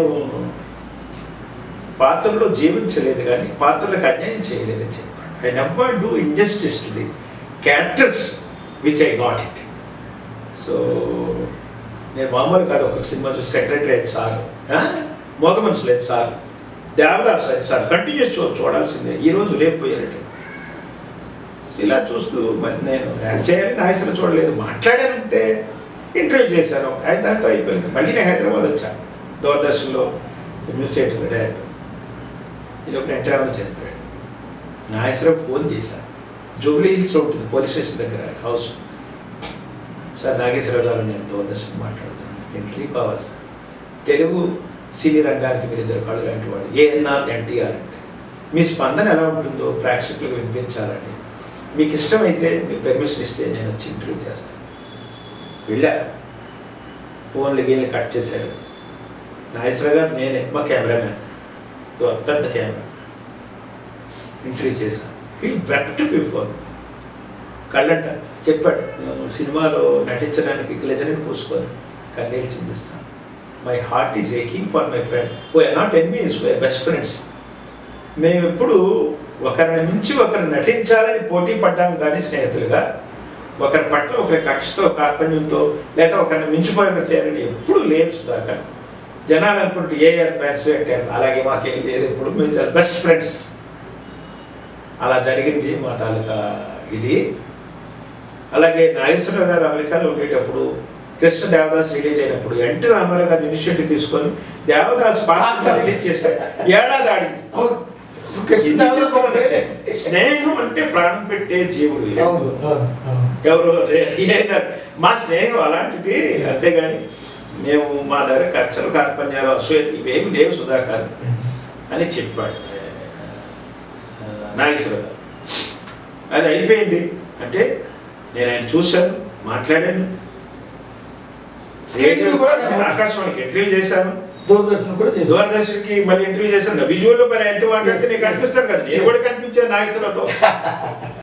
పాత్రలో జీవించలేదు కానీ పాత్రలకు అన్యాయం చేయలేదని చెప్పాడు. I never do injustice to the characters which I got it. So నేను మామూలు కాదు, ఒక సినిమా చూసి సెక్రటరీ అయితే సార్, మోగ మనుషులు అయితే సార్, దేవదాస్ అయితే సార్, కంటిన్యూస్ చూ చూడాల్సిందే ఈరోజు రేపు పోయారట. ఇలా చూస్తూ మరి నేను యాక్ట్ చేయాలి, నాగేశ్వరం చూడలేదు, మాట్లాడానంతే, ఇంటర్వ్యూ చేశాను, అయితే దాంతో అయిపోయింది. మళ్ళీ నేను హైదరాబాద్ వచ్చాను, దూరదర్శన్లో న్యూస్ ఎయిట్లో డైరెక్టర్. ఇది ఒక ఎంటరామని చనిపోయాడు. నాగేశ్వరం ఫోన్ చేశాను, జూబ్లీ హిల్స్లో ఉంటుంది పోలీస్ స్టేషన్ దగ్గర హౌస్. సార్ నాగేశ్వరరావు గారు, నేను దూరదర్శన్ మాట్లాడుతున్నాను, ఎంట్రీ కావాలి సార్, తెలుగు సినీ రంగానికి మీరు ఇద్దరు కళ్ళు లాంటి వాడు, ఏఎన్ఆర్ ఎన్టీఆర్ అంటే మీ స్పందన ఎలా ఉంటుందో ప్రేక్షకులకు వినిపించాలని మీకు ఇష్టమైతే మీకు పెర్మిషన్ ఇస్తే నేను వచ్చి ఇంటర్వ్యూ చేస్తాను. వెళ్ళా, ఫోన్లు గీళ్ళు కట్ చేశారు. నాగేశ్వర గారు నేనే, మా కెమెరామ్యాన్, పెద్ద కెమెరా, ఇంటర్వ్యూ చేశాను. హీ వెప్ట్ బిఫోర్, కళ్ళంట చెప్పాడు, సినిమాలో నటించడానికి గ్లెజరిని పూసుకొని కన్నీళ్ళు చిందిస్తాను. My heart is aching for my friend who are not enemies, we are best friends. మేము ఎప్పుడు ఒకరిని మించి ఒకరు నటించాలని పోటీ పడ్డాం కానీ స్నేహితులుగా, ఒకరి పట్ల ఒకరి కక్షతో కార్పణ్యంతో లేదా ఒకరిని మించిపోయిన చేయాలని ఎప్పుడు లేదు సుధాకర్. జనాలు అనుకుంటే ఏఆర్ ఫ్యాన్స్ అంటే అలాగే మాకేం లేదు, ఎప్పుడు మేము చాలా బెస్ట్ ఫ్రెండ్స్. అలా జరిగింది మా తాలూకా ఇది. అలాగే నాగేశ్వరరావు గారు అమెరికాలో ఉండేటప్పుడు కృష్ణ దేవదాస్ రిలీజ్ అయినప్పుడు ఎన్టీ రామారావు గారు ఇనిషియేటివ్ తీసుకొని దేవదాస్ పాత్ర రిలీజ్ చేస్తారు. ఏడాది ఆడింది. స్నేహం అంటే ప్రాణం పెట్టే జీవుడు ఎవరు, మా స్నేహం అలాంటిది. అంతేగాని మేము మా దగ్గర కక్షలు కార్పణ్యాలు అసూయ ఇవేమి లేవు సుధాకర్ అని చెప్పాడు నాగేశ్వరరావు గారు. అది అయిపోయింది. అంటే నేను ఆయన చూశాను, మాట్లాడాను, ఆకాశవాణికి ఇంటర్వ్యూ చేశాను, దూరదర్శన్ కూడా చేశాను, దూరదర్శన్కి మళ్ళీ ఇంటర్వ్యూ చేశాను. విజువల్లో మరి ఎంత మాట్లాడితే నేను కనిపిస్తాను కదా, నేను కూడా కనిపించాను నాగేశ్వరరావుతో.